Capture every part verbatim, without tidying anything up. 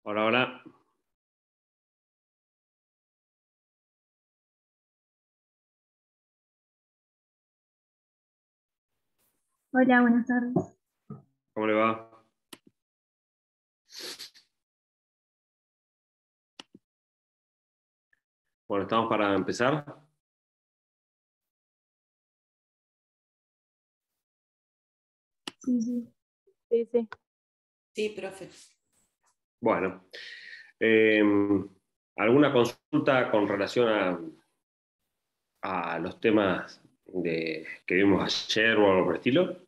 Hola, hola. Hola, buenas tardes. ¿Cómo le va? Bueno, ¿estamos para empezar? Sí, sí. Sí, sí. Sí, profe. Bueno, eh, ¿alguna consulta con relación a, a los temas de, que vimos ayer o algo por el estilo?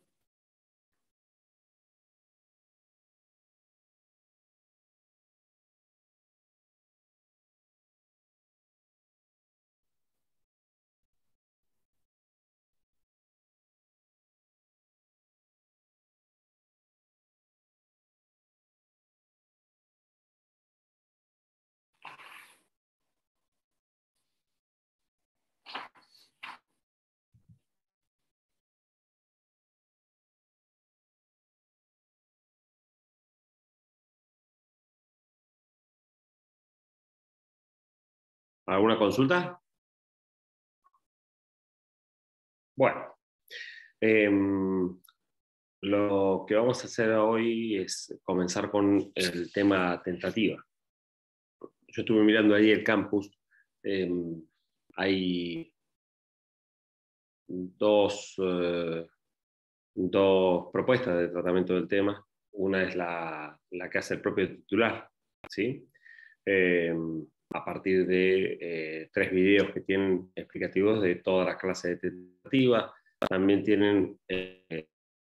¿Alguna consulta? Bueno, eh, lo que vamos a hacer hoy es comenzar con el tema tentativa. Yo estuve mirando ahí el campus. Eh, hay dos, eh, dos propuestas de tratamiento del tema. Una es la, la que hace el propio titular, ¿sí? Eh, a partir de eh, tres videos que tienen explicativos de todas las clases de tentativa. También tienen eh,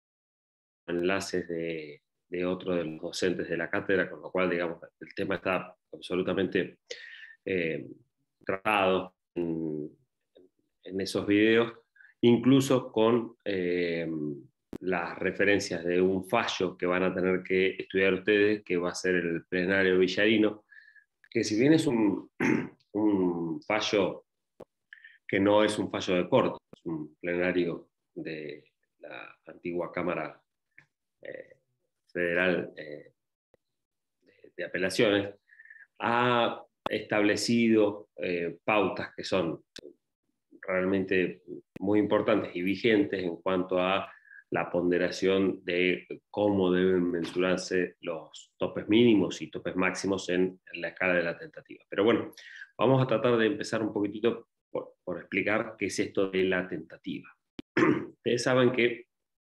enlaces de, de otro de los docentes de la cátedra, con lo cual, digamos, el tema está absolutamente eh, tratado en, en esos videos, incluso con eh, las referencias de un fallo que van a tener que estudiar ustedes, que va a ser el plenario villarino, que si bien es un, un fallo que no es un fallo de corte, es un plenario de la antigua Cámara eh, Federal eh, de, de Apelaciones, ha establecido eh, pautas que son realmente muy importantes y vigentes en cuanto a la ponderación de cómo deben mensurarse los topes mínimos y topes máximos en, en la escala de la tentativa. Pero bueno, vamos a tratar de empezar un poquitito por, por explicar qué es esto de la tentativa. Ustedes saben que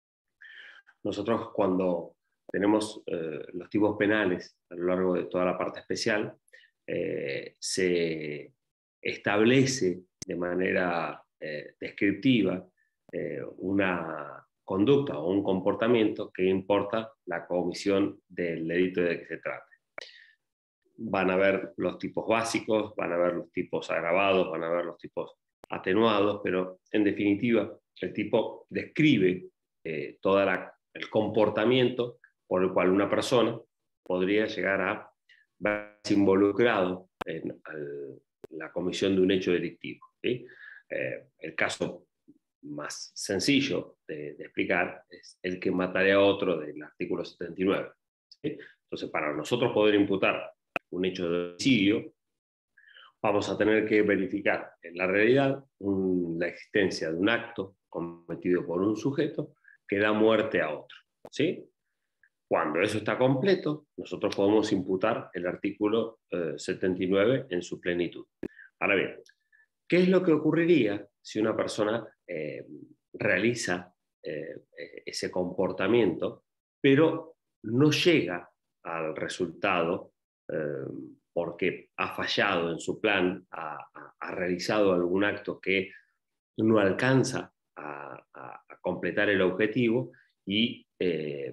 nosotros cuando tenemos eh, los tipos penales a lo largo de toda la parte especial, eh, se establece de manera eh, descriptiva eh, una conducta o un comportamiento que importa la comisión del delito de que se trate. Van a ver los tipos básicos, van a ver los tipos agravados, van a ver los tipos atenuados, pero en definitiva el tipo describe eh, todo el comportamiento por el cual una persona podría llegar a verse involucrado en al, la comisión de un hecho delictivo, ¿sí? Eh, el caso más sencillo de, de explicar es el que mataría a otro del artículo setenta y nueve, ¿sí? Entonces, para nosotros poder imputar un hecho de homicidio, vamos a tener que verificar en la realidad un, la existencia de un acto cometido por un sujeto que da muerte a otro, ¿sí? Cuando eso está completo, nosotros podemos imputar el artículo eh, setenta y nueve en su plenitud. Ahora bien, ¿qué es lo que ocurriría si una persona eh, realiza eh, ese comportamiento, pero no llega al resultado eh, porque ha fallado en su plan, ha, ha, ha realizado algún acto que no alcanza a, a, a completar el objetivo y eh,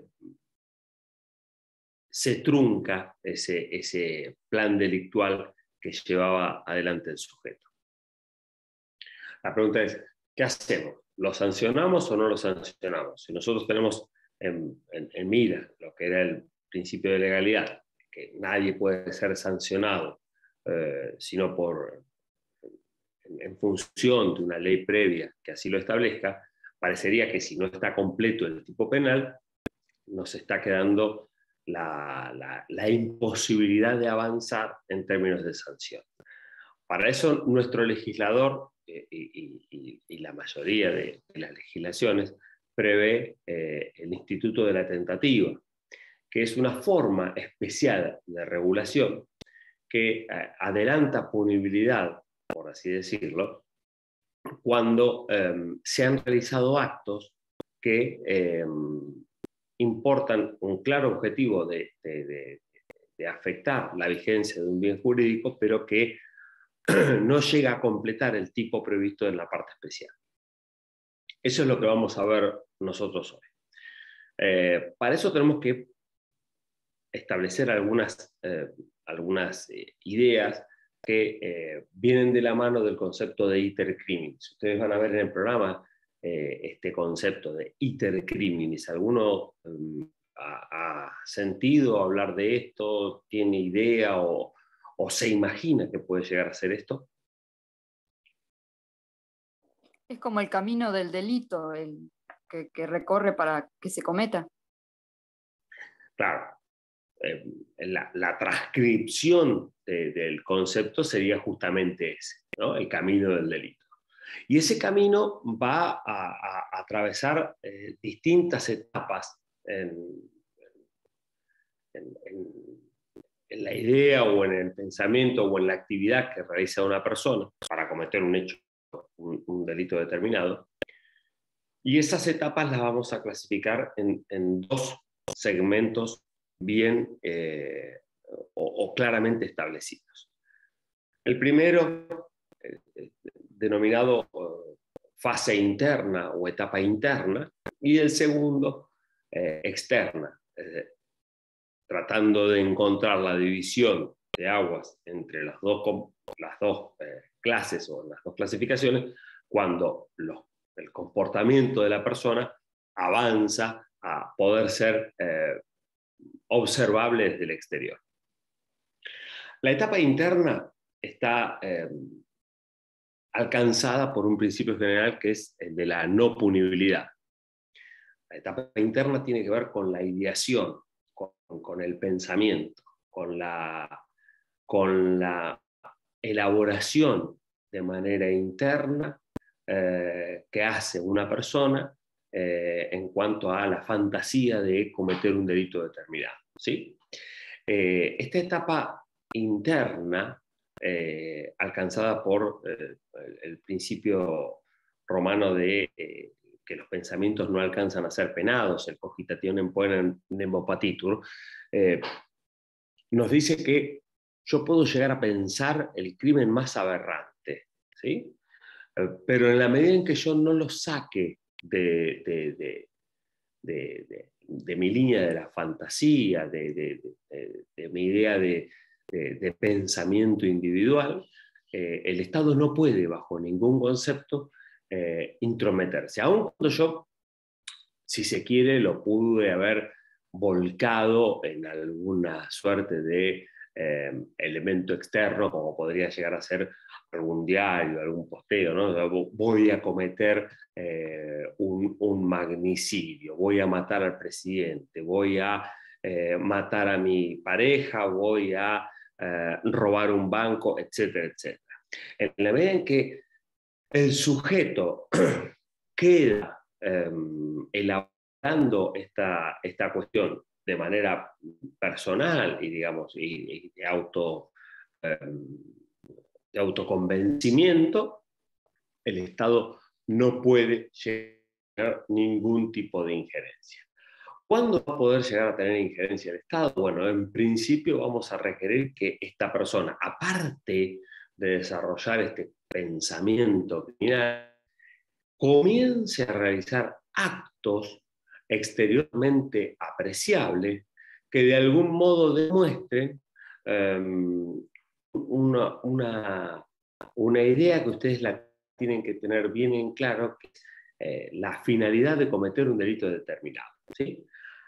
se trunca ese, ese plan delictual que llevaba adelante el sujeto? La pregunta es, ¿qué hacemos? ¿Lo sancionamos o no lo sancionamos? Si nosotros tenemos en, en, en mira lo que era el principio de legalidad, que nadie puede ser sancionado eh, sino por, en, en función de una ley previa que así lo establezca, parecería que si no está completo el tipo penal, nos está quedando la, la, la imposibilidad de avanzar en términos de sanción. Para eso nuestro legislador eh, y, y, y la mayoría de, de las legislaciones prevé eh, el Instituto de la Tentativa, que es una forma especial de regulación que eh, adelanta punibilidad, por así decirlo, cuando eh, se han realizado actos que eh, importan un claro objetivo de, de, de, de afectar la vigencia de un bien jurídico, pero que no llega a completar el tipo previsto en la parte especial. Eso es lo que vamos a ver nosotros hoy. Eh, para eso tenemos que establecer algunas, eh, algunas eh, ideas que eh, vienen de la mano del concepto de iter criminis. Ustedes van a ver en el programa eh, este concepto de iter criminis. ¿Alguno eh, ha, ha sentido hablar de esto? ¿Tiene idea o, o se imagina que puede llegar a ser esto? Es como el camino del delito, el que, que recorre para que se cometa. Claro. Eh, la, la transcripción de, del concepto sería justamente ese, ¿no? El camino del delito. Y ese camino va a, a, a atravesar eh, distintas etapas en, en, en, en la idea o en el pensamiento o en la actividad que realiza una persona para cometer un hecho, un, un delito determinado. Y esas etapas las vamos a clasificar en, en dos segmentos bien eh, o, o claramente establecidos. El primero, eh, eh, denominado eh, fase interna o etapa interna, y el segundo, eh, externa, eh, tratando de encontrar la división de aguas entre las dos, las dos eh, clases o las dos clasificaciones, cuando los, el comportamiento de la persona avanza a poder ser eh, observable desde el exterior. La etapa interna está eh, alcanzada por un principio general que es el de la no punibilidad. La etapa interna tiene que ver con la ideación, con, con el pensamiento, con la, con la elaboración de manera interna eh, que hace una persona eh, en cuanto a la fantasía de cometer un delito determinado, ¿sí? Eh, esta etapa interna, eh, alcanzada por eh, el, el principio romano de eh, que los pensamientos no alcanzan a ser penados, el cogitationem poenem nemo patitur, eh, nos dice que yo puedo llegar a pensar el crimen más aberrante, ¿sí? Eh, pero en la medida en que yo no lo saque de, de, de, de, de, de mi línea de la fantasía, de, de, de, de mi idea de, de, de pensamiento individual, eh, el Estado no puede, bajo ningún concepto, eh, intrometerse. Aun cuando yo, si se quiere, lo pude haber volcado en alguna suerte de eh, elemento externo, como podría llegar a ser algún diario, algún posteo, ¿no? Voy a cometer eh, un, un magnicidio, voy a matar al presidente, voy a eh, matar a mi pareja, voy a eh, robar un banco, etcétera, etcétera. En la medida en que el sujeto queda eh, elaborando esta, esta cuestión de manera personal y, digamos, y, y de, auto, eh, de autoconvencimiento, el Estado no puede llegar a ningún tipo de injerencia. ¿Cuándo va a poder llegar a tener injerencia el Estado? Bueno, en principio vamos a requerir que esta persona, aparte de desarrollar este pensamiento criminal, comience a realizar actos exteriormente apreciables que de algún modo demuestren um, una, una, una idea que ustedes la tienen que tener bien en claro, que es eh, la finalidad de cometer un delito determinado, ¿sí?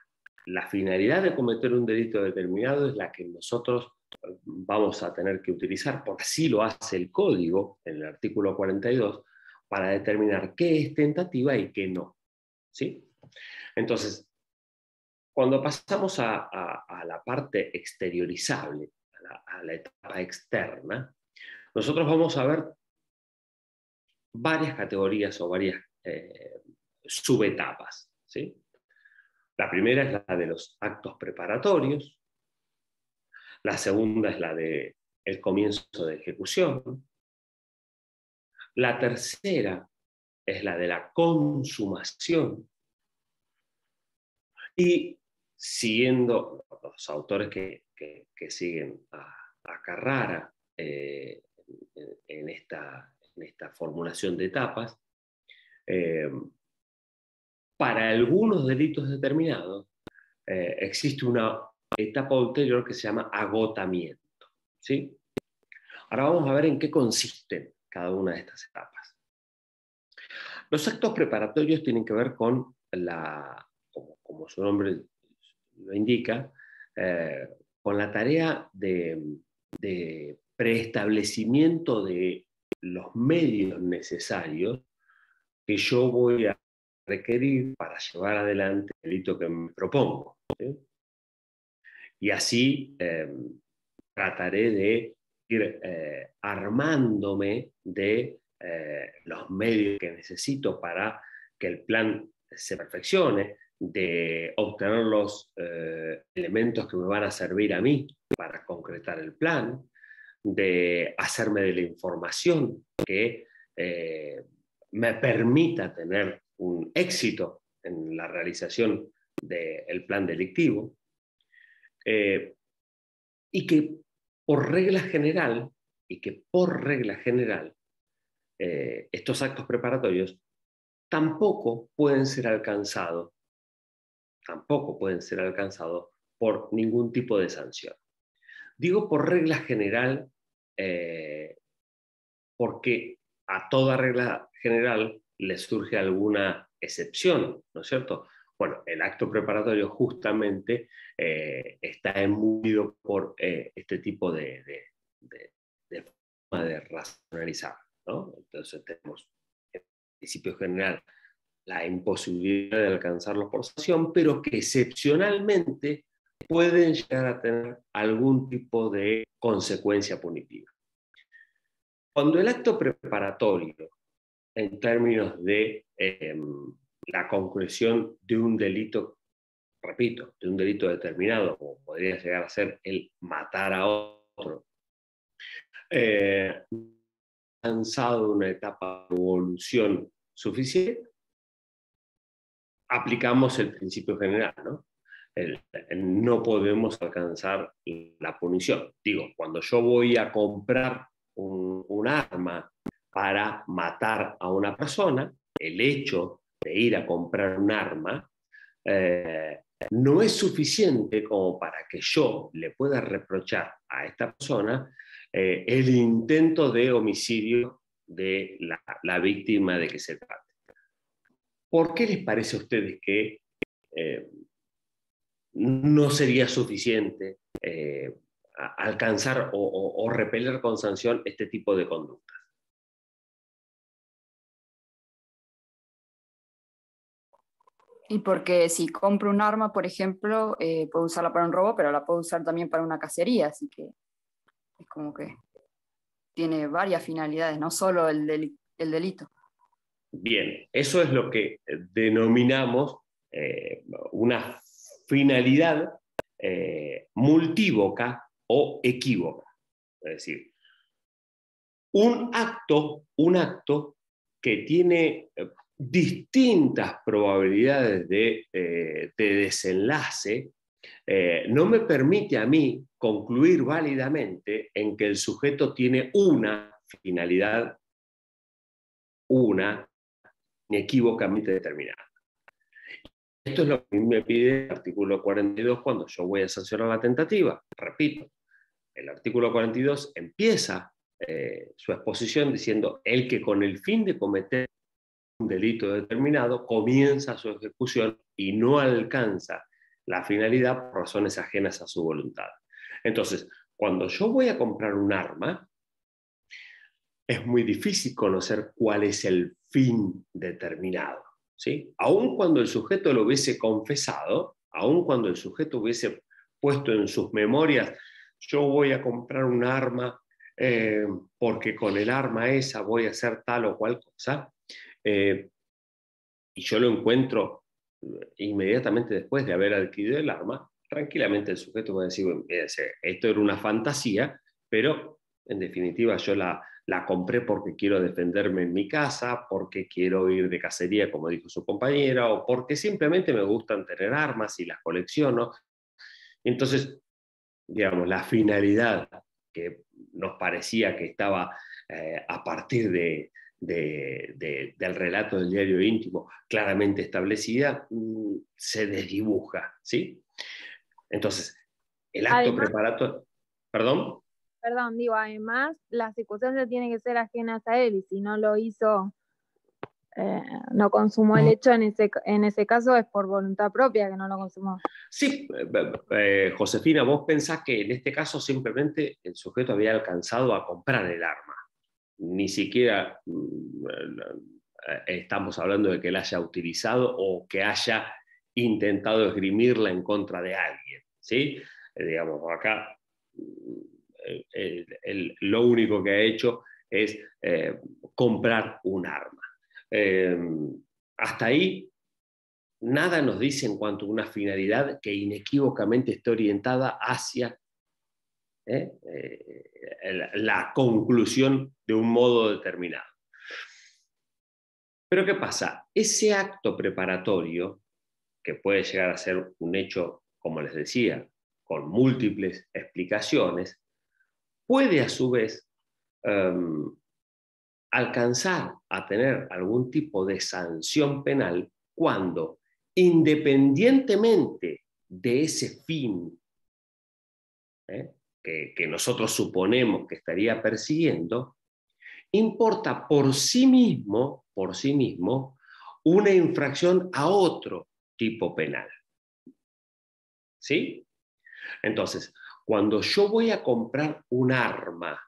La finalidad de cometer un delito determinado es la que nosotros vamos a tener que utilizar, porque así lo hace el Código, en el artículo cuarenta y dos, para determinar qué es tentativa y qué no, ¿sí? Entonces, cuando pasamos a, a, a la parte exteriorizable, a la, a la etapa externa, nosotros vamos a ver varias categorías o varias eh, subetapas, ¿sí? La primera es la de los actos preparatorios, la segunda es la de el comienzo de ejecución, la tercera es la de la consumación, y siguiendo los autores que, que, que siguen a, a Carrara eh, en, en, esta, en esta formulación de etapas, eh, para algunos delitos determinados eh, existe una etapa ulterior que se llama agotamiento, ¿sí? Ahora vamos a ver en qué consisten cada una de estas etapas. Los actos preparatorios tienen que ver con la, como, como su nombre lo indica, eh, con la tarea de, de preestablecimiento de los medios necesarios que yo voy a requerir para llevar adelante el delito que me propongo, ¿sí? Y así eh, trataré de ir eh, armándome de eh, los medios que necesito para que el plan se perfeccione, de obtener los eh, elementos que me van a servir a mí para concretar el plan, de hacerme de la información que eh, me permita tener un éxito en la realización del plan delictivo, eh, y que por regla general, y que por regla general, eh, estos actos preparatorios tampoco pueden ser alcanzados, tampoco pueden ser alcanzados por ningún tipo de sanción. Digo por regla general eh, porque a toda regla general le surge alguna excepción, ¿no es cierto? Bueno, el acto preparatorio justamente eh, está embuido por eh, este tipo de, de, de, de forma de racionalizar, ¿no? Entonces tenemos, en principio general, la imposibilidad de alcanzarlos por sanción, pero que excepcionalmente pueden llegar a tener algún tipo de consecuencia punitiva. Cuando el acto preparatorio, en términos de eh, la concreción de un delito, repito, de un delito determinado, como podría llegar a ser el matar a otro, eh, alcanzado una etapa de evolución suficiente, aplicamos el principio general, ¿no? El, el no podemos alcanzar la punición. Digo, cuando yo voy a comprar un, un arma para matar a una persona, el hecho de ir a comprar un arma eh, no es suficiente como para que yo le pueda reprochar a esta persona eh, el intento de homicidio de la, la víctima de que se trate. ¿Por qué les parece a ustedes que eh, no sería suficiente eh, alcanzar o, o, o repeler con sanción este tipo de conductas? Y porque si compro un arma, por ejemplo, eh, puedo usarla para un robo, pero la puedo usar también para una cacería, así que es como que tiene varias finalidades, no solo el, del, el delito. Bien, eso es lo que denominamos eh, una finalidad eh, multívoca o equívoca. Es decir, un acto, un acto que tiene distintas probabilidades de, eh, de desenlace, eh, no me permite a mí concluir válidamente en que el sujeto tiene una finalidad, una inequívocamente determinada. Esto es lo que me pide el artículo cuarenta y dos cuando yo voy a sancionar la tentativa. Repito, el artículo cuarenta y dos empieza eh, su exposición diciendo el que con el fin de cometer un delito determinado comienza su ejecución y no alcanza la finalidad por razones ajenas a su voluntad. Entonces, cuando yo voy a comprar un arma, es muy difícil conocer cuál es el fin determinado, ¿sí? Aun cuando el sujeto lo hubiese confesado, aun cuando el sujeto hubiese puesto en sus memorias, yo voy a comprar un arma eh, porque con el arma esa voy a hacer tal o cual cosa, eh, y yo lo encuentro inmediatamente después de haber adquirido el arma, tranquilamente el sujeto puede decir, esto era una fantasía, pero en definitiva yo la, la compré porque quiero defenderme en mi casa, porque quiero ir de cacería, como dijo su compañera, o porque simplemente me gustan tener armas y las colecciono. Entonces, digamos, la finalidad que nos parecía que estaba eh, a partir de, de, de, del relato del diario íntimo claramente establecida, mmm, se desdibuja, ¿sí? Entonces, el acto Además, preparatorio... ¿Perdón? Perdón, digo, además, las circunstancias tienen que ser ajenas a él, y si no lo hizo, eh, no consumó el hecho, en ese, en ese caso es por voluntad propia que no lo consumó. Sí, eh, eh, Josefina, vos pensás que en este caso simplemente el sujeto había alcanzado a comprar el arma. Ni siquiera eh, estamos hablando de que la haya utilizado o que haya intentado esgrimirla en contra de alguien, ¿sí? Eh, digamos, acá eh, el, el, lo único que ha hecho es eh, comprar un arma. Eh, hasta ahí nada nos dice en cuanto a una finalidad que inequívocamente esté orientada hacia ¿eh? Eh, la conclusión de un modo determinado. Pero ¿qué pasa? Ese acto preparatorio, que puede llegar a ser un hecho, como les decía, con múltiples explicaciones, puede a su vez um, alcanzar a tener algún tipo de sanción penal cuando, independientemente de ese fin ¿eh? que, que nosotros suponemos que estaría persiguiendo, importa por sí mismo, por sí mismo, una infracción a otro tipo penal. ¿Sí? Entonces, cuando yo voy a comprar un arma,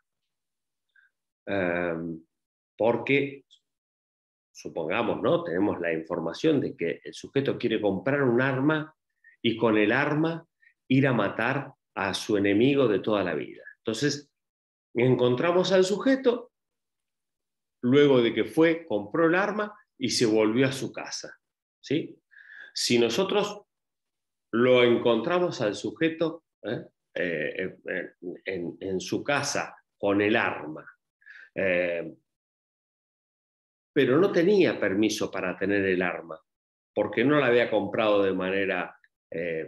um, porque supongamos, ¿no? Tenemos la información de que el sujeto quiere comprar un arma y con el arma ir a matar a su enemigo de toda la vida. Entonces, encontramos al sujeto luego de que fue, compró el arma y se volvió a su casa, ¿sí? Si nosotros lo encontramos al sujeto ¿eh? Eh, eh, en, en su casa con el arma, eh, pero no tenía permiso para tener el arma, porque no la había comprado de manera eh,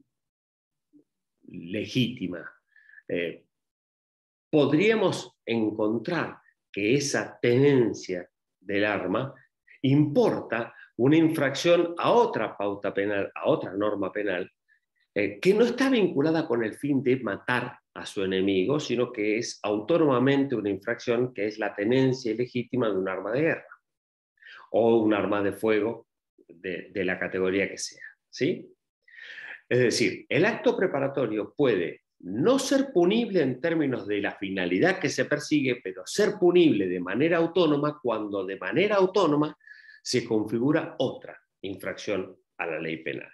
legítima. Eh, podríamos encontrar que esa tenencia del arma importa una infracción a otra pauta penal, a otra norma penal, eh, que no está vinculada con el fin de matar a su enemigo, sino que es autónomamente una infracción que es la tenencia ilegítima de un arma de guerra o un arma de fuego de, de la categoría que sea, ¿sí? Es decir, el acto preparatorio puede no ser punible en términos de la finalidad que se persigue, pero ser punible de manera autónoma cuando de manera autónoma se configura otra infracción a la ley penal.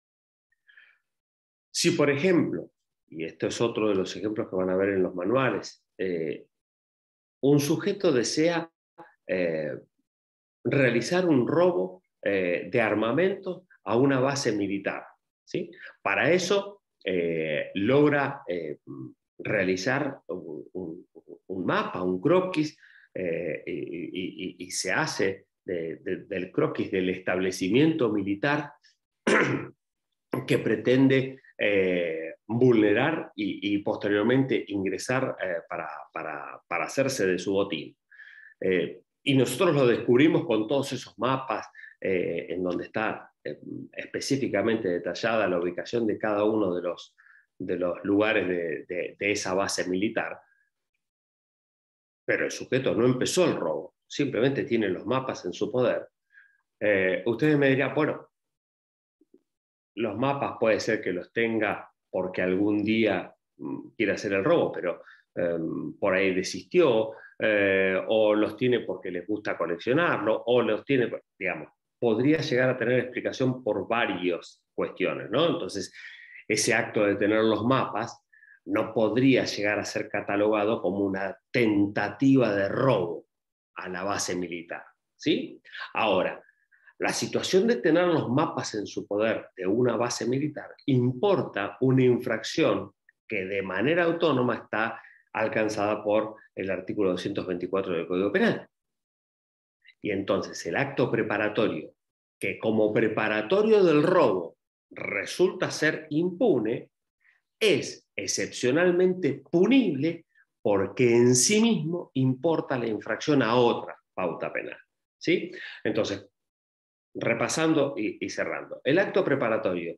Si, por ejemplo, y esto es otro de los ejemplos que van a ver en los manuales, eh, un sujeto desea eh, realizar un robo eh, de armamento a una base militar, ¿sí? Para eso eh, logra eh, realizar un, un, un mapa, un croquis, eh, y, y, y se hace de, de, del croquis del establecimiento militar que pretende eh, vulnerar y, y posteriormente ingresar eh, para, para, para hacerse de su botín. Eh, y nosotros lo descubrimos con todos esos mapas eh, en donde está eh, específicamente detallada la ubicación de cada uno de los, de los lugares de, de, de esa base militar. Pero el sujeto no empezó el robo, simplemente tiene los mapas en su poder. Eh, ustedes me dirán, bueno, los mapas puede ser que los tenga porque algún día mm, quiere hacer el robo, pero eh, por ahí desistió, eh, o los tiene porque les gusta coleccionarlo, o los tiene, digamos, podría llegar a tener explicación por varias cuestiones, ¿no? Entonces, ese acto de tener los mapas no podría llegar a ser catalogado como una tentativa de robo a la base militar, ¿sí? Ahora, la situación de tener los mapas en su poder de una base militar importa una infracción que de manera autónoma está alcanzada por el artículo doscientos veinticuatro del Código Penal. Y entonces el acto preparatorio, que como preparatorio del robo resulta ser impune, es excepcionalmente punible porque en sí mismo importa la infracción a otra pauta penal, ¿sí? Entonces, repasando y, y cerrando, el acto preparatorio,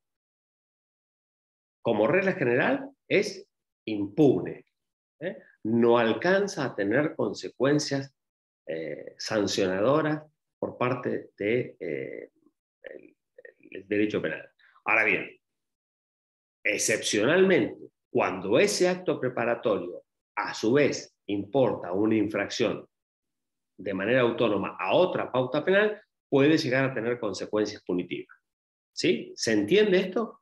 como regla general, es impune, ¿eh? No alcanza a tener consecuencias eh, sancionadoras por parte del de, eh, el derecho penal. Ahora bien, excepcionalmente, cuando ese acto preparatorio a su vez importa una infracción de manera autónoma a otra pauta penal, puede llegar a tener consecuencias punitivas. ¿Sí? ¿Se entiende esto?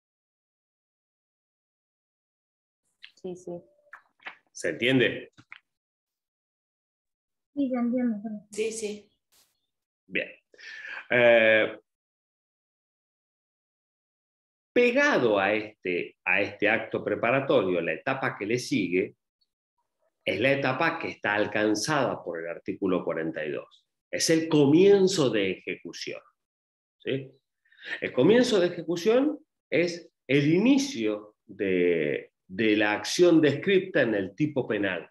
Sí, sí. ¿Se entiende? Sí, se entiende. Sí, sí. Bien. Eh, pegado a este, a este acto preparatorio, la etapa que le sigue es la etapa que está alcanzada por el artículo cuarenta y dos. Es el comienzo de ejecución, ¿sí? El comienzo de ejecución es el inicio de, de la acción descripta en el tipo penal.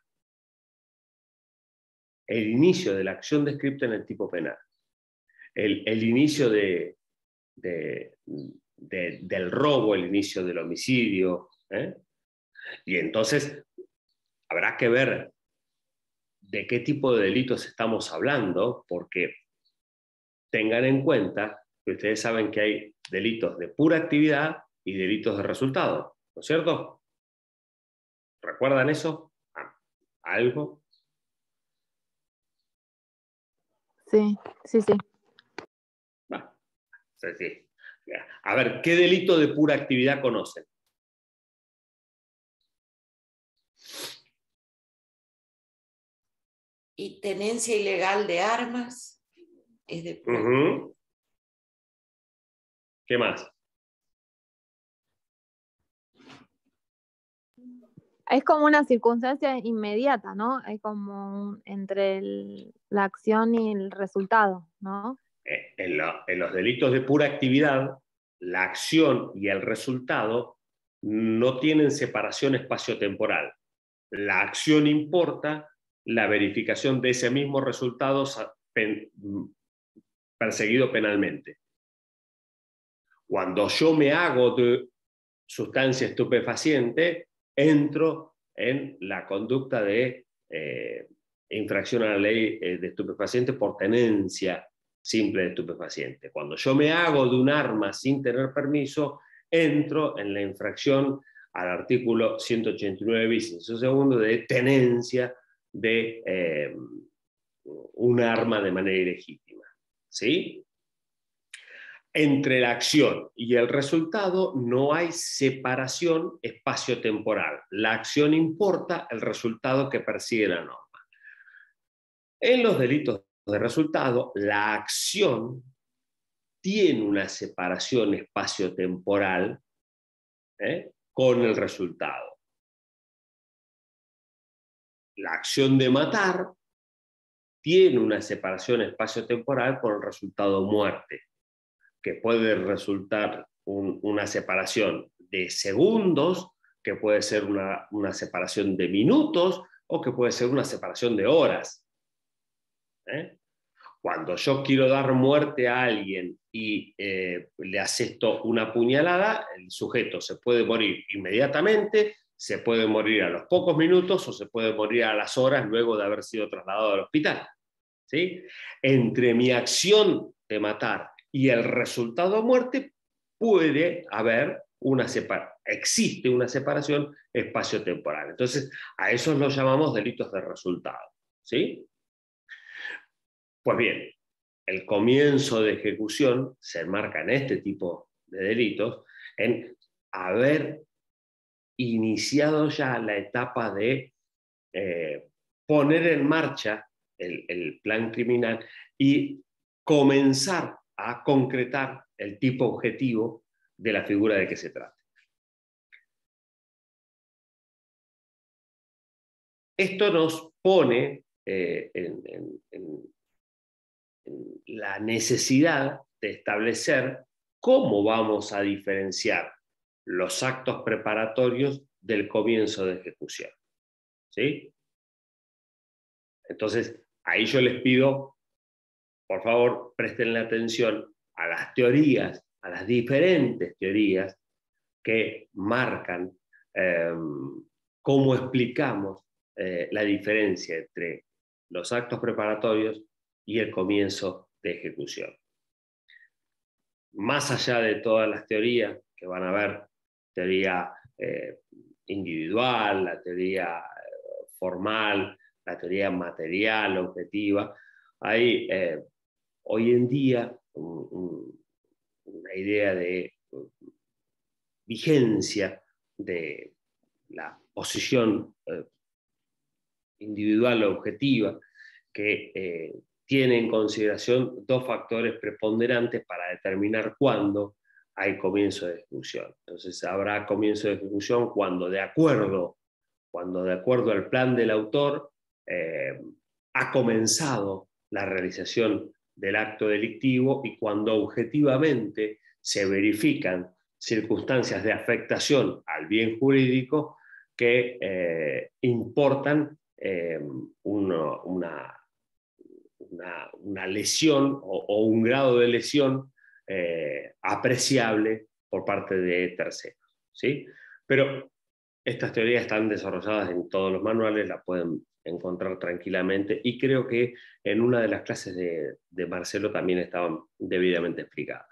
El inicio de la acción descripta en el tipo penal. El, el inicio de, de, de, del robo, el inicio del homicidio, ¿eh? Y entonces habrá que ver de qué tipo de delitos estamos hablando, porque tengan en cuenta que ustedes saben que hay delitos de pura actividad y delitos de resultado, ¿no es cierto? ¿Recuerdan eso? Ah, ¿algo? Sí, sí, sí. Bah, sí, sí. A ver, ¿qué delito de pura actividad conocen? Y tenencia ilegal de armas es de pura. Uh-huh. ¿Qué más? Es como una circunstancia inmediata, ¿no? Hay como un, entre el, la acción y el resultado, ¿no? Eh, en, la, en los delitos de pura actividad, la acción y el resultado no tienen separación espaciotemporal. La acción importa, la verificación de ese mismo resultado pen, perseguido penalmente. Cuando yo me hago de sustancia estupefaciente, entro en la conducta de eh, infracción a la ley de estupefaciente por tenencia simple de estupefaciente. Cuando yo me hago de un arma sin tener permiso, entro en la infracción al artículo ciento ochenta y nueve bis, inciso segundo, de tenencia de eh, un arma de manera ilegítima. ¿Sí? Entre la acción y el resultado no hay separación espaciotemporal. La acción importa, el resultado que persigue la norma. En los delitos de resultado, la acción tiene una separación espaciotemporal ¿eh? con el resultado. La acción de matar tiene una separación espaciotemporal con el resultado muerte, que puede resultar un, una separación de segundos, que puede ser una, una separación de minutos, o que puede ser una separación de horas. ¿Eh? Cuando yo quiero dar muerte a alguien y eh, le asesto una puñalada, el sujeto se puede morir inmediatamente, se puede morir a los pocos minutos o se puede morir a las horas luego de haber sido trasladado al hospital. ¿Sí? Entre mi acción de matar y el resultado de muerte puede haber una separación, existe una separación espaciotemporal. Entonces, a esos los llamamos delitos de resultado. ¿Sí? Pues bien, el comienzo de ejecución se enmarca en este tipo de delitos, en haber iniciado ya la etapa de eh, poner en marcha el, el plan criminal y comenzar a concretar el tipo objetivo de la figura de que se trata. Esto nos pone eh, en, en, en, en la necesidad de establecer cómo vamos a diferenciar los actos preparatorios del comienzo de ejecución. ¿Sí? Entonces, ahí yo les pido, por favor, presten atención a las teorías, a las diferentes teorías que marcan eh, cómo explicamos eh, la diferencia entre los actos preparatorios y el comienzo de ejecución. Más allá de todas las teorías que van a ver, teoría eh, individual, la teoría eh, formal, la teoría material, objetiva, hay eh, hoy en día un, un, una idea de uh, vigencia de la posición eh, individual o objetiva que eh, tiene en consideración dos factores preponderantes para determinar cuándo hay comienzo de ejecución. Entonces habrá comienzo de ejecución cuando de acuerdo, cuando de acuerdo al plan del autor eh, ha comenzado la realización del acto delictivo y cuando objetivamente se verifican circunstancias de afectación al bien jurídico que eh, importan eh, uno, una, una, una lesión o, o un grado de lesión eh, apreciable por parte de terceros, ¿sí? Pero estas teorías están desarrolladas en todos los manuales, las pueden encontrar tranquilamente y creo que en una de las clases de, de Marcelo también estaban debidamente explicadas.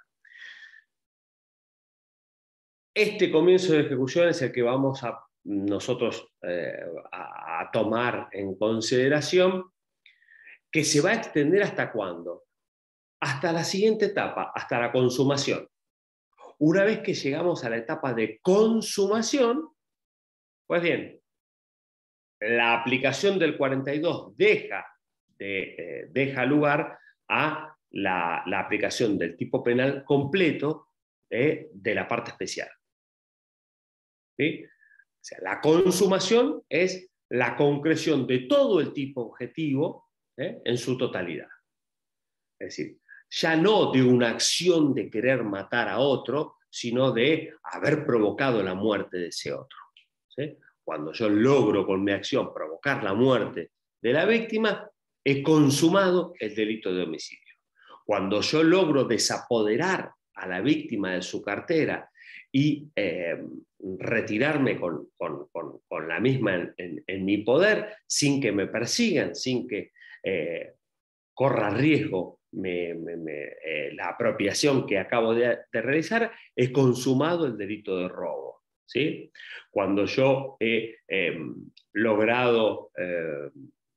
Este comienzo de ejecución es el que vamos a nosotros eh, a, a tomar en consideración, que se va a extender ¿hasta cuándo? Hasta la siguiente etapa, hasta la consumación. Una vez que llegamos a la etapa de consumación, pues bien, la aplicación del cuarenta y dos deja, de, eh, deja lugar a la, la aplicación del tipo penal completo eh, de la parte especial. ¿Sí? O sea, la consumación es la concreción de todo el tipo objetivo ¿eh? en su totalidad. Es decir, ya no de una acción de querer matar a otro, sino de haber provocado la muerte de ese otro. ¿Sí? Cuando yo logro con mi acción provocar la muerte de la víctima, he consumado el delito de homicidio. Cuando yo logro desapoderar a la víctima de su cartera y eh, retirarme con, con, con, con la misma en, en, en mi poder, sin que me persigan, sin que eh, corra riesgo me, me, me, eh, la apropiación que acabo de, de realizar, he consumado el delito de robo. ¿Sí? Cuando yo he eh, logrado eh,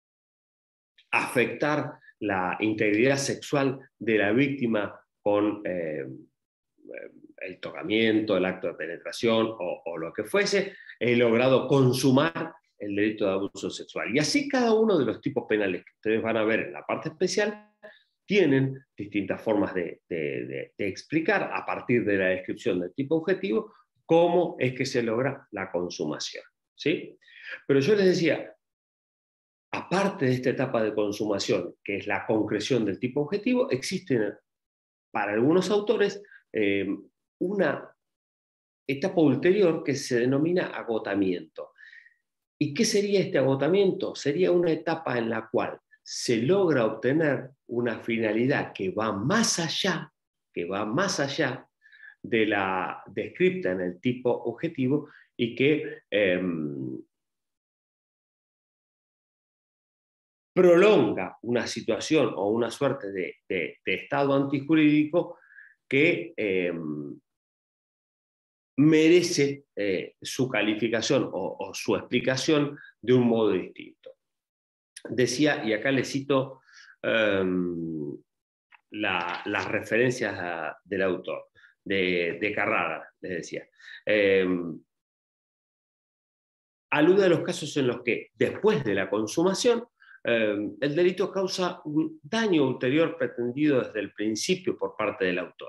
afectar la integridad sexual de la víctima con eh, el tocamiento, el acto de penetración o, o lo que fuese, he logrado consumar el delito de abuso sexual. Y así cada uno de los tipos penales que ustedes van a ver en la parte especial tienen distintas formas de, de, de, de explicar a partir de la descripción del tipo objetivo cómo es que se logra la consumación. ¿Sí? Pero yo les decía, aparte de esta etapa de consumación, que es la concreción del tipo objetivo, existen para algunos autores eh, una etapa ulterior que se denomina agotamiento. ¿Y qué sería este agotamiento? Sería una etapa en la cual se logra obtener una finalidad que va más allá, que va más allá de la descripta en el tipo objetivo y que eh, prolonga una situación o una suerte de, de, de estado antijurídico que eh, merece eh, su calificación o, o su explicación de un modo distinto. Decía, y acá le cito um, la, las referencias a, del autor, de, de Carrara, les decía. Eh, alude a los casos en los que, después de la consumación, eh, el delito causa un daño ulterior pretendido desde el principio por parte del autor.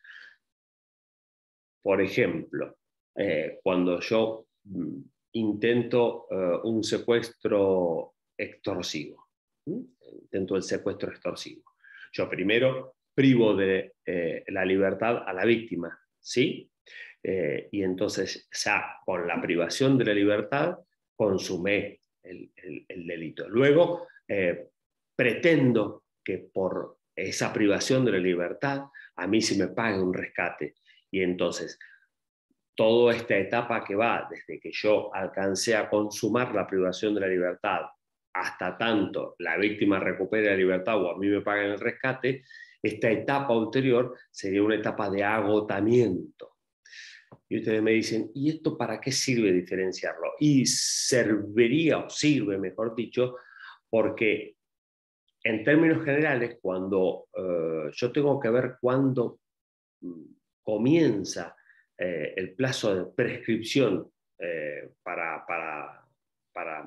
Por ejemplo, eh, cuando yo mm, intento eh, un secuestro extorsivo, ¿Mm? intento el secuestro extorsivo. Yo primero privo de eh, la libertad a la víctima, ¿sí? Eh, y entonces ya con la privación de la libertad consumé el, el, el delito. Luego eh, pretendo que por esa privación de la libertad a mí se me pague un rescate. Y entonces toda esta etapa que va desde que yo alcancé a consumar la privación de la libertad hasta tanto la víctima recupere la libertad o a mí me paguen el rescate, esta etapa ulterior sería una etapa de agotamiento. Y ustedes me dicen, ¿y esto para qué sirve diferenciarlo? Y serviría, o sirve, mejor dicho, porque en términos generales, cuando eh, yo tengo que ver cuándo mm, comienza eh, el plazo de prescripción eh, para, para, para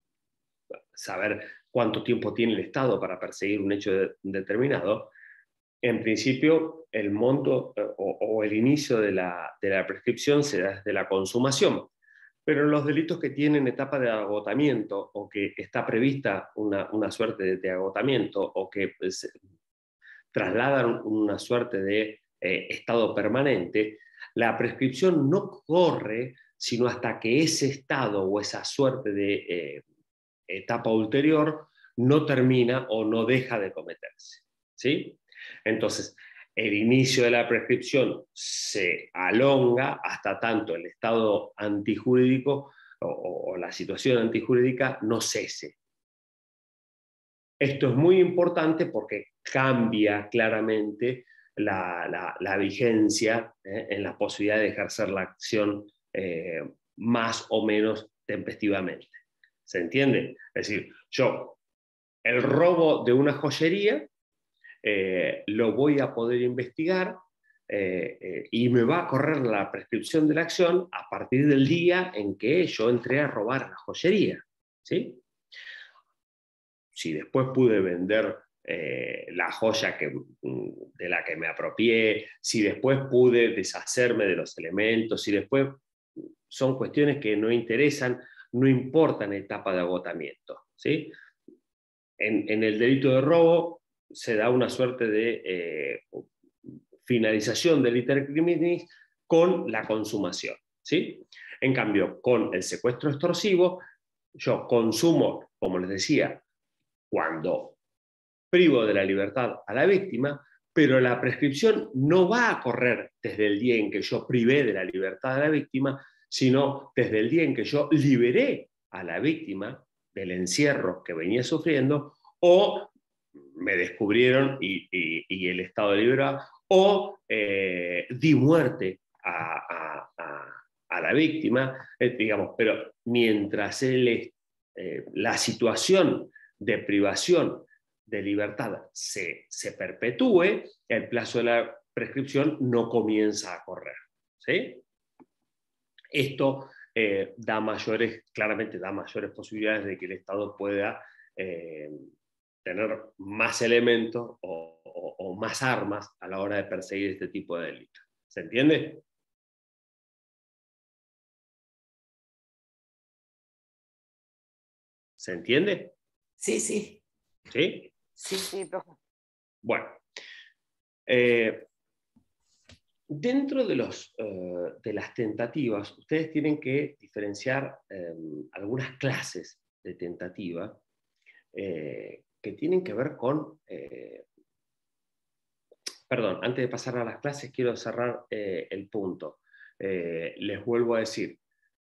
saber cuánto tiempo tiene el Estado para perseguir un hecho de, determinado, en principio el monto eh, o, o el inicio de la, de la prescripción se da desde la consumación. Pero en los delitos que tienen etapa de agotamiento o que está prevista una, una suerte de, de agotamiento o que pues, trasladan una suerte de eh, estado permanente, la prescripción no corre sino hasta que ese estado o esa suerte de eh, etapa ulterior no termina o no deja de cometerse, ¿sí? Entonces, el inicio de la prescripción se alonga hasta tanto el estado antijurídico o, o la situación antijurídica no cese. Esto es muy importante porque cambia claramente la, la, la vigencia eh, en la posibilidad de ejercer la acción eh, más o menos tempestivamente. ¿Se entiende? Es decir, yo, el robo de una joyería, eh, lo voy a poder investigar eh, eh, y me va a correr la prescripción de la acción a partir del día en que yo entré a robar la joyería, ¿sí? Si después pude vender eh, la joya que, de la que me apropié, si después pude deshacerme de los elementos, si después son cuestiones que no interesan, no importan etapa de agotamiento, ¿sí? En, en el delito de robo se da una suerte de eh, finalización del iter criminis con la consumación, ¿sí? En cambio, con el secuestro extorsivo, yo consumo, como les decía, cuando privo de la libertad a la víctima, pero la prescripción no va a correr desde el día en que yo privé de la libertad a la víctima, sino desde el día en que yo liberé a la víctima del encierro que venía sufriendo, o me descubrieron y, y, y el Estado de libertad, o eh, di muerte a, a, a, a la víctima, eh, digamos, pero mientras él, eh, la situación de privación de libertad se, se perpetúe, el plazo de la prescripción no comienza a correr, ¿sí? Esto eh, da mayores, claramente da mayores posibilidades de que el Estado pueda eh, tener más elementos o, o, o más armas a la hora de perseguir este tipo de delitos. ¿Se entiende? ¿Se entiende? Sí, sí. ¿Sí? Sí, sí, profe. Bueno. Eh, Dentro de, los, eh, de las tentativas, ustedes tienen que diferenciar eh, algunas clases de tentativa eh, que tienen que ver con... Eh, perdón, antes de pasar a las clases quiero cerrar eh, el punto. Eh, les vuelvo a decir,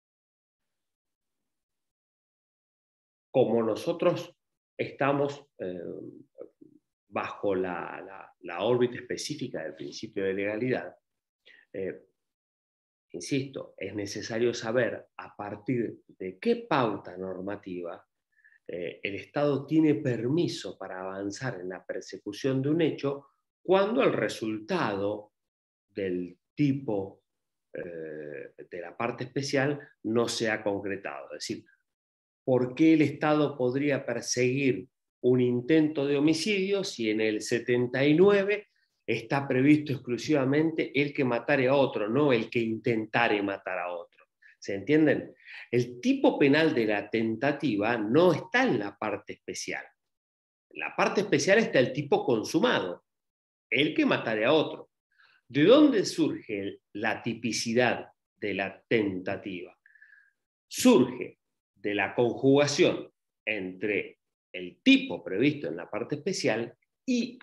como nosotros estamos eh, bajo la, la, la órbita específica del principio de legalidad, eh, insisto, es necesario saber a partir de qué pauta normativa eh, el Estado tiene permiso para avanzar en la persecución de un hecho cuando el resultado del tipo eh, de la parte especial no se ha concretado. Es decir, ¿por qué el Estado podría perseguir un intento de homicidio si en el setenta y nueve está previsto exclusivamente el que matare a otro, no el que intentare matar a otro? ¿Se entienden? El tipo penal de la tentativa no está en la parte especial. En la parte especial está el tipo consumado, el que matare a otro. ¿De dónde surge la tipicidad de la tentativa? Surge de la conjugación entre el tipo previsto en la parte especial y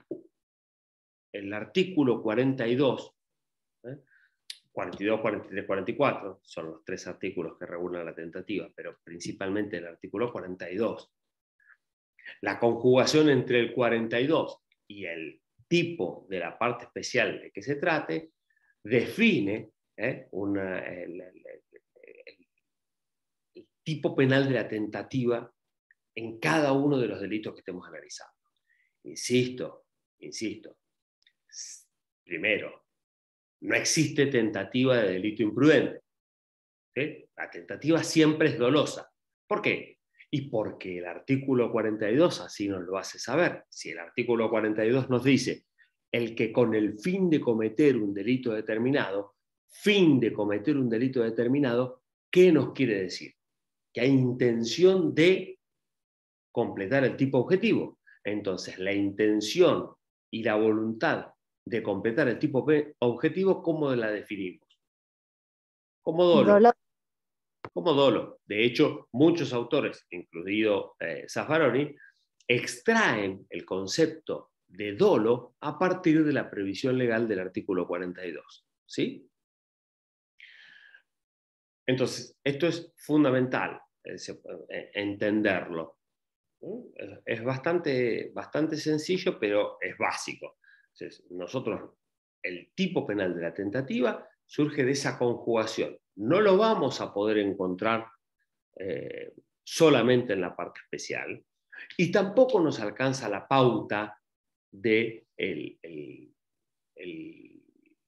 el artículo cuarenta y dos, ¿eh? cuarenta y dos, cuarenta y tres, cuarenta y cuatro, son los tres artículos que regulan la tentativa, pero principalmente el artículo cuarenta y dos. La conjugación entre el cuarenta y dos y el tipo de la parte especial de que se trate define ¿eh? una, el, el, el, el tipo penal de la tentativa en cada uno de los delitos que estemos analizando. Insisto, insisto. Primero, no existe tentativa de delito imprudente. ¿Sí? La tentativa siempre es dolosa. ¿Por qué? Y porque el artículo cuarenta y dos así nos lo hace saber. Si el artículo cuarenta y dos nos dice el que con el fin de cometer un delito determinado, fin de cometer un delito determinado, ¿qué nos quiere decir? Que hay intención de completar el tipo objetivo. Entonces, la intención y la voluntad de completar el tipo objetivo, ¿cómo la definimos? Como dolo. Dolo. Como dolo. De hecho, muchos autores, incluido eh, Zaffaroni, extraen el concepto de dolo a partir de la previsión legal del artículo cuarenta y dos. ¿Sí? Entonces, esto es fundamental, eh, eh, entenderlo. Es bastante, bastante sencillo, pero es básico. Entonces, nosotros, el tipo penal de la tentativa surge de esa conjugación. No lo vamos a poder encontrar eh, solamente en la parte especial, y tampoco nos alcanza la pauta de el, el, el,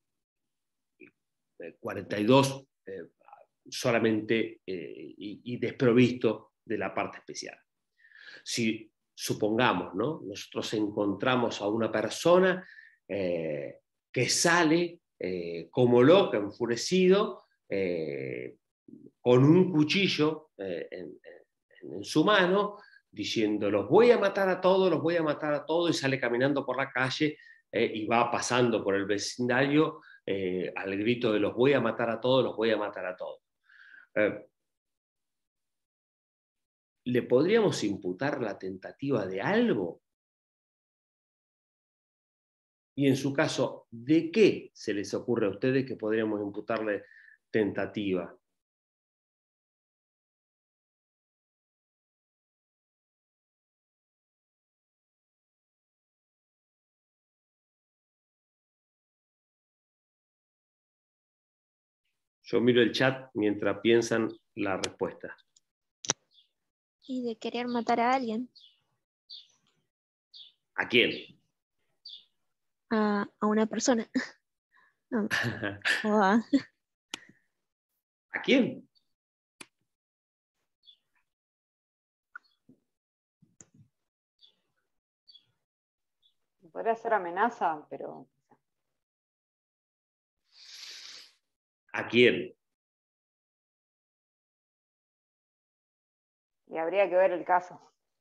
el cuarenta y dos eh, solamente eh, y, y desprovisto de la parte especial. Si supongamos, ¿no? Nosotros encontramos a una persona eh, que sale eh, como loca, enfurecido, eh, con un cuchillo eh, en, en, en su mano, diciendo los voy a matar a todos, los voy a matar a todos, y sale caminando por la calle eh, y va pasando por el vecindario eh, al grito de los voy a matar a todos, los voy a matar a todos. Eh, ¿Le podríamos imputar la tentativa de algo? Y en su caso, ¿de qué se les ocurre a ustedes que podríamos imputarle tentativa? Yo miro el chat mientras piensan la respuesta. Y de querer matar a alguien. ¿A quién? A, a una persona. No. O a... ¿A quién? Podría ser amenaza, pero... ¿A quién? Y habría que ver el caso.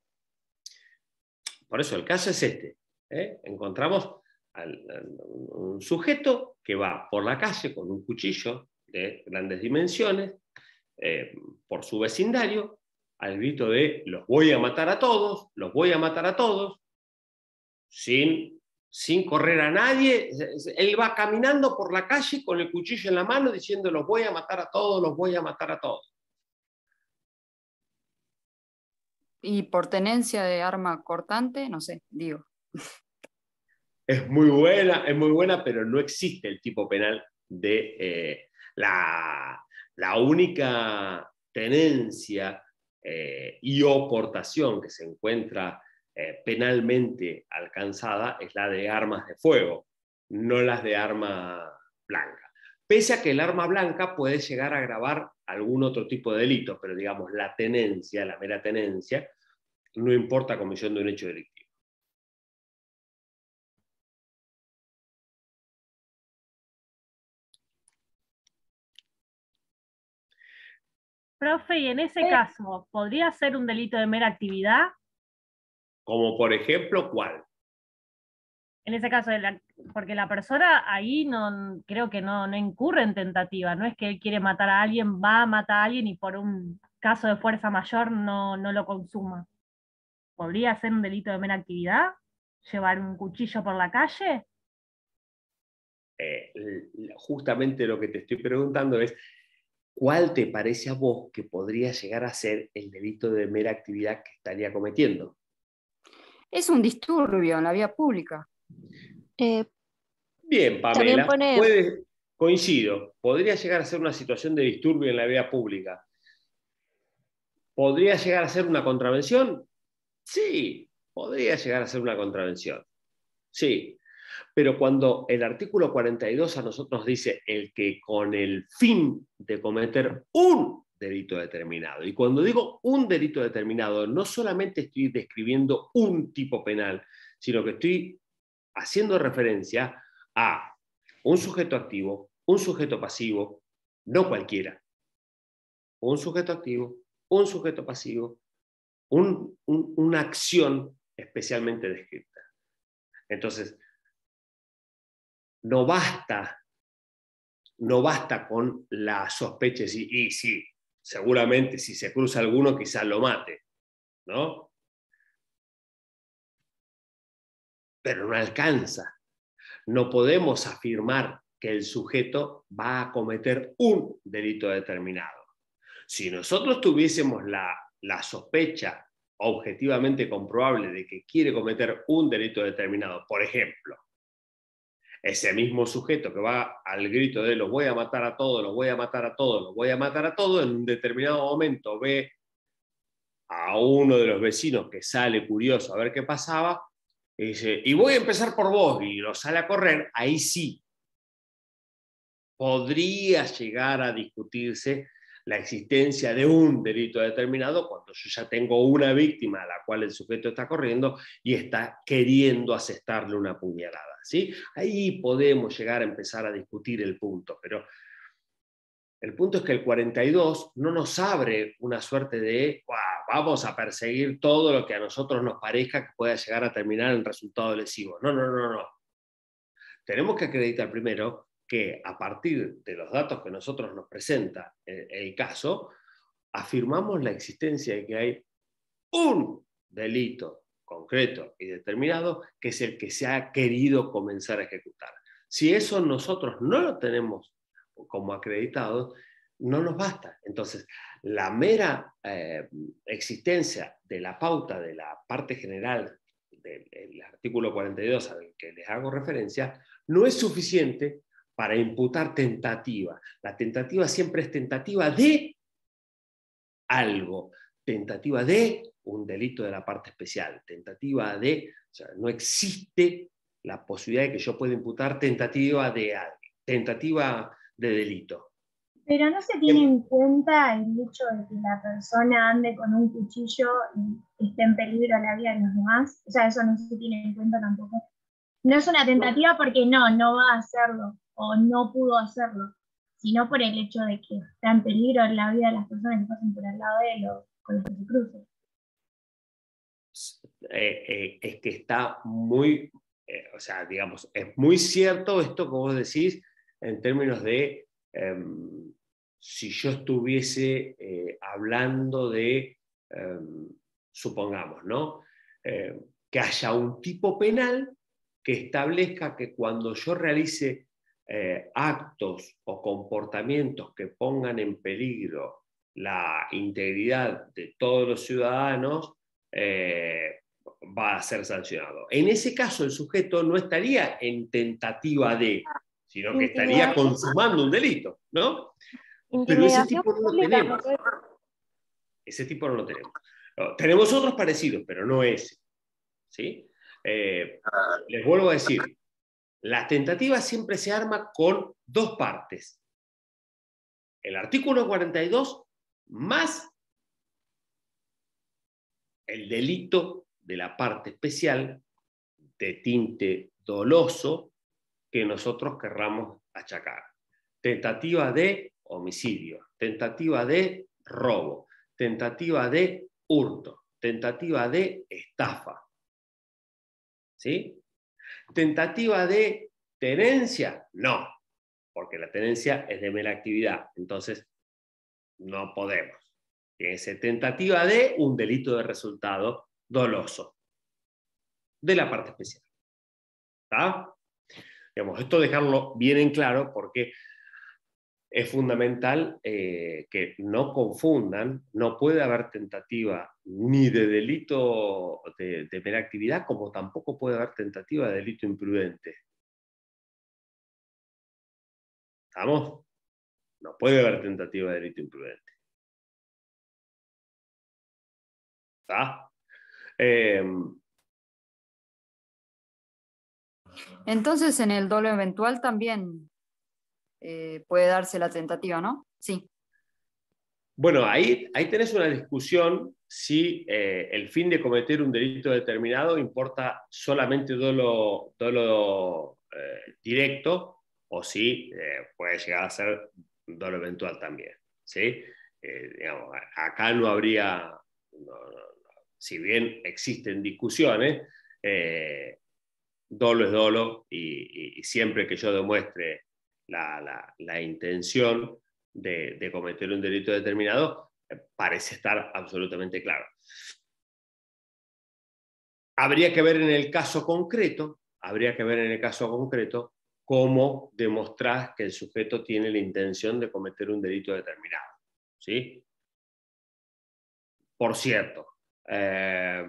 Por eso el caso es este. ¿eh? Encontramos al, al, un sujeto que va por la calle con un cuchillo de grandes dimensiones, eh, por su vecindario, al grito de los voy a matar a todos, los voy a matar a todos, sin, sin correr a nadie. Él va caminando por la calle con el cuchillo en la mano diciendo los voy a matar a todos, los voy a matar a todos. Y por tenencia de arma cortante, no sé, digo. Es muy buena, es muy buena, pero no existe el tipo penal de eh, la, la única tenencia eh, y o portación que se encuentra eh, penalmente alcanzada es la de armas de fuego, no las de arma blanca. Pese a que el arma blanca puede llegar a agravar algún otro tipo de delito, pero digamos la tenencia, la mera tenencia, no importa comisión de un hecho delictivo. Profe, y en ese caso, ¿podría ser un delito de mera actividad? Como por ejemplo, ¿cuál? En ese caso, de la- porque la persona ahí no creo que no, no incurre en tentativa, no es que él quiere matar a alguien, va a matar a alguien y por un caso de fuerza mayor no, no lo consuma. ¿Podría ser un delito de mera actividad? ¿Llevar un cuchillo por la calle? Eh, justamente lo que te estoy preguntando es, ¿cuál te parece a vos que podría llegar a ser el delito de mera actividad que estaría cometiendo? Es un disturbio en la vía pública. Eh, Bien, También Pamela, pone- puede, coincido, podría llegar a ser una situación de disturbio en la vía pública. ¿Podría llegar a ser una contravención? Sí, podría llegar a ser una contravención. Sí, pero cuando el artículo cuarenta y dos a nosotros nos dice el que con el fin de cometer un delito determinado, y cuando digo un delito determinado, no solamente estoy describiendo un tipo penal, sino que estoy haciendo referencia a un sujeto activo, un sujeto pasivo, no cualquiera. Un sujeto activo, un sujeto pasivo, un, un, una acción especialmente descrita. Entonces, no basta, no basta con la sospecha y, y sí, seguramente si se cruza alguno quizás lo mate, ¿no? Pero no alcanza. No podemos afirmar que el sujeto va a cometer un delito determinado. Si nosotros tuviésemos la, la sospecha objetivamente comprobable de que quiere cometer un delito determinado, por ejemplo, ese mismo sujeto que va al grito de los voy a matar a todos, los voy a matar a todos, los voy a matar a todos, en un determinado momento ve a uno de los vecinos que sale curioso a ver qué pasaba, y dice, y voy a empezar por vos, y lo sale a correr, ahí sí podría llegar a discutirse la existencia de un delito determinado cuando yo ya tengo una víctima a la cual el sujeto está corriendo y está queriendo asestarle una puñalada, ¿sí? Ahí podemos llegar a empezar a discutir el punto, pero el punto es que el cuarenta y dos no nos abre una suerte de wow, vamos a perseguir todo lo que a nosotros nos parezca que pueda llegar a terminar en resultado lesivo. No, no, no, no. Tenemos que acreditar primero que a partir de los datos que nosotros nos presenta el, el caso, afirmamos la existencia de que hay un delito concreto y determinado que es el que se ha querido comenzar a ejecutar. Si eso nosotros no lo tenemos como acreditado, no nos basta. Entonces, la mera eh, existencia de la pauta de la parte general del artículo cuarenta y dos al que les hago referencia, no es suficiente para imputar tentativa. La tentativa siempre es tentativa de algo, tentativa de un delito de la parte especial, tentativa de, o sea, no existe la posibilidad de que yo pueda imputar tentativa de algo, tentativa de delito. Pero no se tiene en cuenta el hecho de que la persona ande con un cuchillo y esté en peligro la vida de los demás. O sea, eso no se tiene en cuenta tampoco. No es una tentativa porque no, no va a hacerlo o no pudo hacerlo, sino por el hecho de que está en peligro la vida de las personas que pasan por al lado de él o con los que se crucen. Eh, eh, es que está muy, eh, o sea, digamos, es muy cierto esto que vos decís en términos de eh, si yo estuviese eh, hablando de, eh, supongamos, ¿no? Eh, que haya un tipo penal que establezca que cuando yo realice eh, actos o comportamientos que pongan en peligro la integridad de todos los ciudadanos, eh, va a ser sancionado. En ese caso, el sujeto no estaría en tentativa de, sino que estaría consumando un delito, ¿no? Pero ese tipo no lo tenemos. Ese tipo no lo tenemos. No, tenemos otros parecidos, pero no ese. ¿sí? Eh, les vuelvo a decir, la tentativa siempre se arma con dos partes. El artículo cuarenta y dos más el delito de la parte especial de tinte doloso que nosotros querramos achacar. Tentativa de homicidio, tentativa de robo, tentativa de hurto, tentativa de estafa. ¿Sí? Tentativa de tenencia, no, porque la tenencia es de mera actividad, entonces no podemos. Tiene que ser tentativa de un delito de resultado doloso de la parte especial. ¿Está? Digamos, esto dejarlo bien en claro porque es fundamental eh, que no confundan, no puede haber tentativa ni de delito de, de mera actividad, como tampoco puede haber tentativa de delito imprudente. ¿Estamos? No puede haber tentativa de delito imprudente. ¿Está? Eh, Entonces, en el dolo eventual también eh, puede darse la tentativa, ¿no? Sí. Bueno, ahí, ahí tenés una discusión si eh, el fin de cometer un delito determinado importa solamente dolo, dolo eh, directo o si eh, puede llegar a ser dolo eventual también, ¿sí? Eh, digamos, acá no habría, no, no, no, si bien existen discusiones, eh, dolo es dolo y, y, y siempre que yo demuestre la, la, la intención de, de cometer un delito determinado, eh, parece estar absolutamente claro. Habría que ver en el caso concreto, habría que ver en el caso concreto cómo demostrar que el sujeto tiene la intención de cometer un delito determinado. ¿Sí? Por cierto, eh,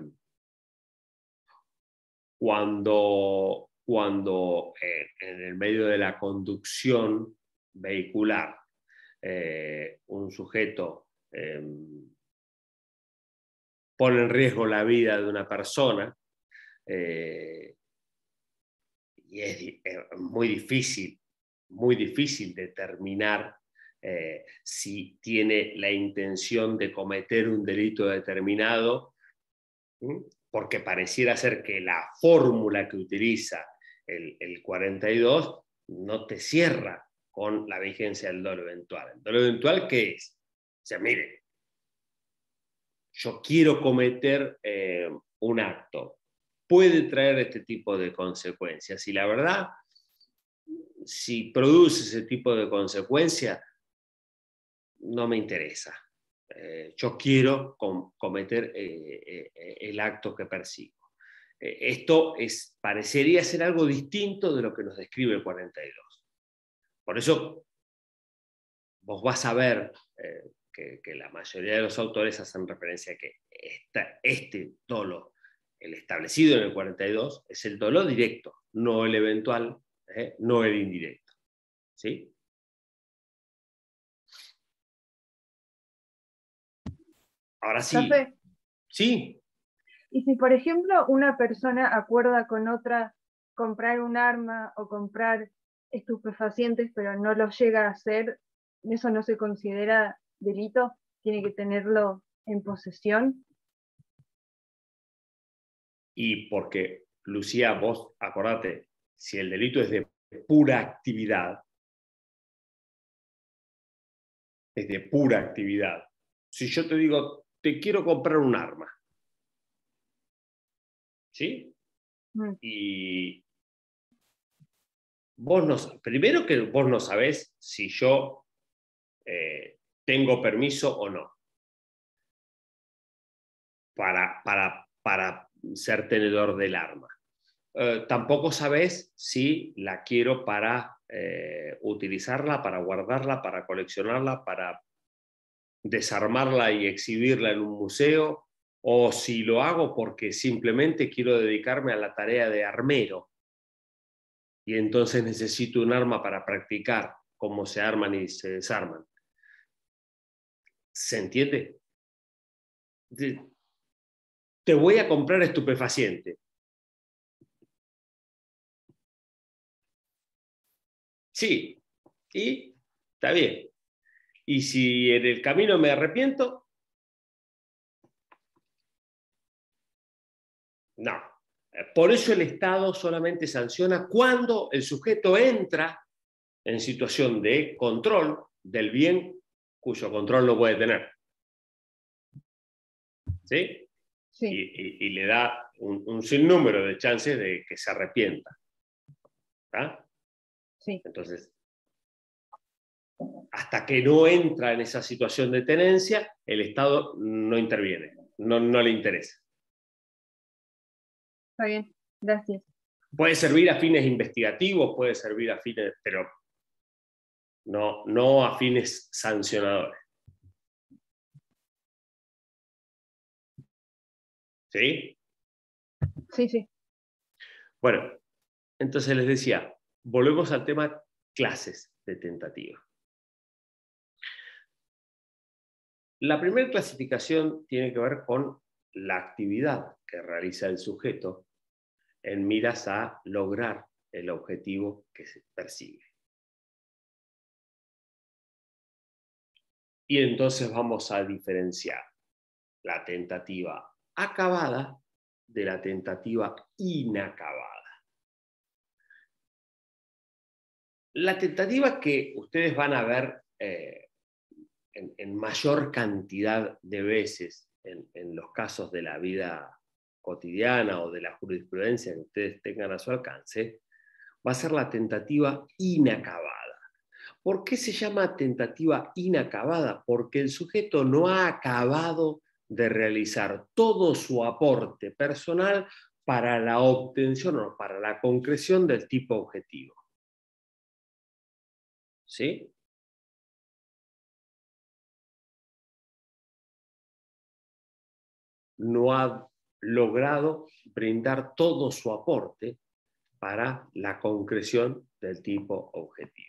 cuando, cuando eh, en el medio de la conducción vehicular eh, un sujeto eh, pone en riesgo la vida de una persona, eh, y es, es muy difícil, muy difícil determinar eh, si tiene la intención de cometer un delito determinado, ¿sí? Porque pareciera ser que la fórmula que utiliza el, el cuarenta y dos no te cierra con la vigencia del dolo eventual. ¿El dolo eventual qué es? O sea, mire, yo quiero cometer eh, un acto, puede traer este tipo de consecuencias. Y la verdad, si produce ese tipo de consecuencias, no me interesa. Eh, yo quiero com cometer eh, eh, el acto que persigo. Eh, esto es, parecería ser algo distinto de lo que nos describe el cuarenta y dos. Por eso, vos vas a ver eh, que, que la mayoría de los autores hacen referencia a que esta, este dolo, el establecido en el cuarenta y dos, es el dolo directo, no el eventual, eh, no el indirecto. ¿Sí? Ahora sí. Profe, Sí. y si por ejemplo una persona acuerda con otra comprar un arma o comprar estupefacientes, pero no lo llega a hacer, ¿eso no se considera delito? ¿Tiene que tenerlo en posesión? Y porque, Lucía, vos acordate, si el delito es de pura actividad, es de pura actividad. Si yo te digo, te quiero comprar un arma, ¿sí? Mm. Y vos no, primero que vos no sabés si yo eh, tengo permiso o no para, para, para ser tenedor del arma. Eh, tampoco sabés si la quiero para eh, utilizarla, para guardarla, para coleccionarla, para desarmarla y exhibirla en un museo, o si lo hago porque simplemente quiero dedicarme a la tarea de armero y entonces necesito un arma para practicar cómo se arman y se desarman. ¿Se entiende? Te voy a comprar estupefaciente. Sí, y está bien. Y si en el camino me arrepiento, no. Por eso el Estado solamente sanciona cuando el sujeto entra en situación de control del bien cuyo control no puede tener. ¿Sí? Sí. Y, y, y le da un, un sinnúmero de chances de que se arrepienta. ¿Ah? Sí. Entonces, hasta que no entra en esa situación de tenencia, el Estado no interviene, no, no le interesa. Está bien, gracias. Puede servir a fines investigativos, puede servir a fines, pero no, no a fines sancionadores. ¿Sí? Sí, sí. Bueno, entonces les decía, volvemos al tema clases de tentativa. La primera clasificación tiene que ver con la actividad que realiza el sujeto en miras a lograr el objetivo que se persigue. Y entonces vamos a diferenciar la tentativa acabada de la tentativa inacabada. La tentativa que ustedes van a ver eh, en, en mayor cantidad de veces en, en los casos de la vida cotidiana o de la jurisprudencia que ustedes tengan a su alcance, va a ser la tentativa inacabada. ¿Por qué se llama tentativa inacabada? Porque el sujeto no ha acabado de realizar todo su aporte personal para la obtención o para la concreción del tipo objetivo. ¿Sí? No ha logrado brindar todo su aporte para la concreción del tipo objetivo.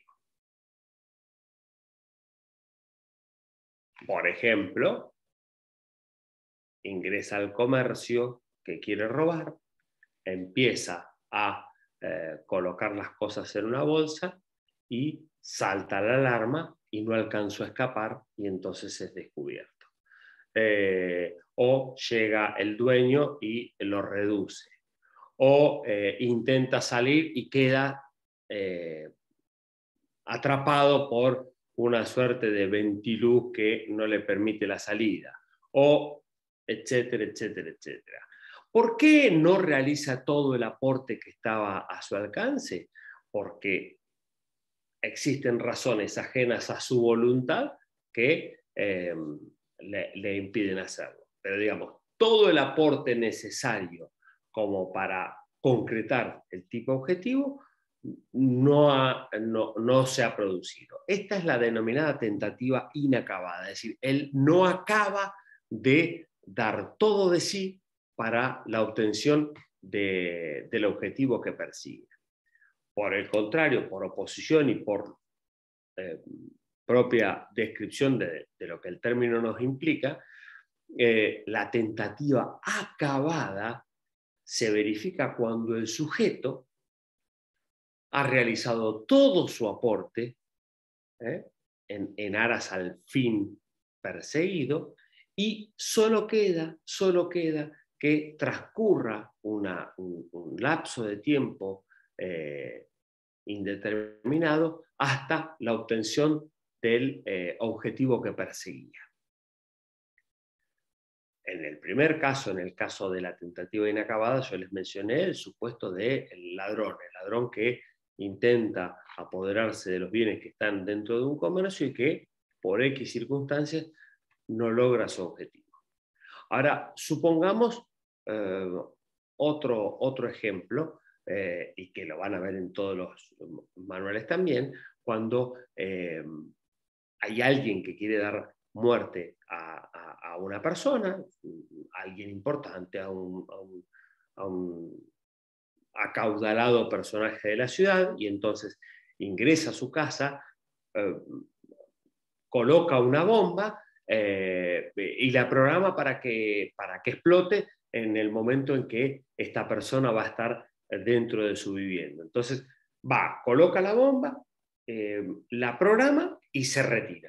Por ejemplo, ingresa al comercio que quiere robar, empieza a eh, colocar las cosas en una bolsa y salta la alarma y no alcanzó a escapar y entonces es descubierto. Eh, o llega el dueño y lo reduce. O eh, intenta salir y queda eh, atrapado por una suerte de ventiluz que no le permite la salida. O etcétera, etcétera, etcétera. ¿Por qué no realiza todo el aporte que estaba a su alcance? Porque existen razones ajenas a su voluntad que eh, le, le impiden hacerlo. Pero digamos, todo el aporte necesario como para concretar el tipo objetivo no, ha, no, no se ha producido. Esta es la denominada tentativa inacabada, es decir, él no acaba de dar todo de sí para la obtención de, del objetivo que persigue. Por el contrario, por oposición y por eh, propia descripción de, de lo que el término nos implica, eh, la tentativa acabada se verifica cuando el sujeto ha realizado todo su aporte ¿eh? en, en aras al fin perseguido y solo queda, solo queda que transcurra una, un, un lapso de tiempo eh, indeterminado hasta la obtención del eh, objetivo que perseguía. En el primer caso, en el caso de la tentativa inacabada, yo les mencioné el supuesto del ladrón, el ladrón que intenta apoderarse de los bienes que están dentro de un comercio y que, por X circunstancias, no logra su objetivo. Ahora, supongamos eh, otro, otro ejemplo, eh, y que lo van a ver en todos los manuales también, cuando eh, hay alguien que quiere dar muerte a, a, a una persona, a alguien importante, a un, a un, a un acaudalado personaje de la ciudad, y entonces ingresa a su casa, eh, coloca una bomba eh, y la programa para que, para que explote en el momento en que esta persona va a estar dentro de su vivienda. Entonces va, coloca la bomba, eh, la programa y se retira.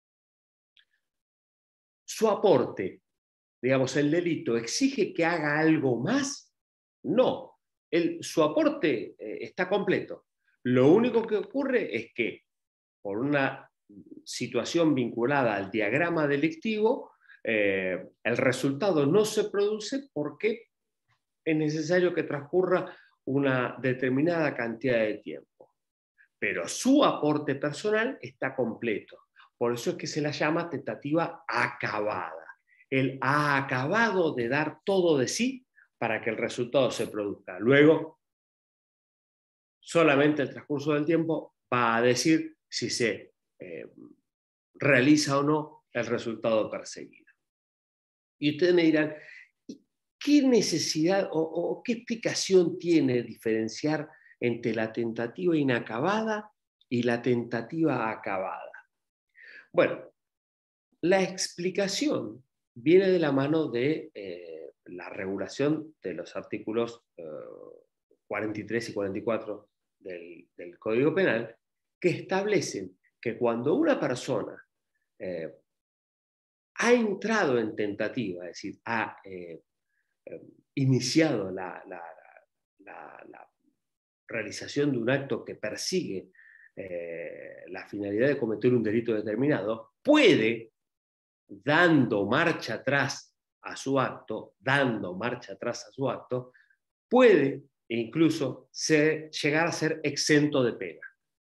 Su aporte, digamos, el delito, ¿exige que haga algo más? No. El, su aporte eh, está completo. Lo único que ocurre es que, por una situación vinculada al diagrama delictivo, eh, el resultado no se produce porque es necesario que transcurra una determinada cantidad de tiempo. Pero su aporte personal está completo. Por eso es que se la llama tentativa acabada. Él ha acabado de dar todo de sí para que el resultado se produzca. Luego, solamente el transcurso del tiempo va a decir si se eh, realiza o no el resultado perseguido. Y ustedes me dirán, ¿qué necesidad o, o qué explicación tiene diferenciar entre la tentativa inacabada y la tentativa acabada? Bueno, la explicación viene de la mano de eh, la regulación de los artículos eh, cuarenta y tres y cuarenta y cuatro del, del Código Penal, que establecen que cuando una persona eh, ha entrado en tentativa, es decir, ha eh, eh, iniciado la, la, la, la realización de un acto que persigue eh, la finalidad de cometer un delito determinado, puede, dando marcha atrás a su acto, dando marcha atrás a su acto, puede incluso ser, llegar a ser exento de pena.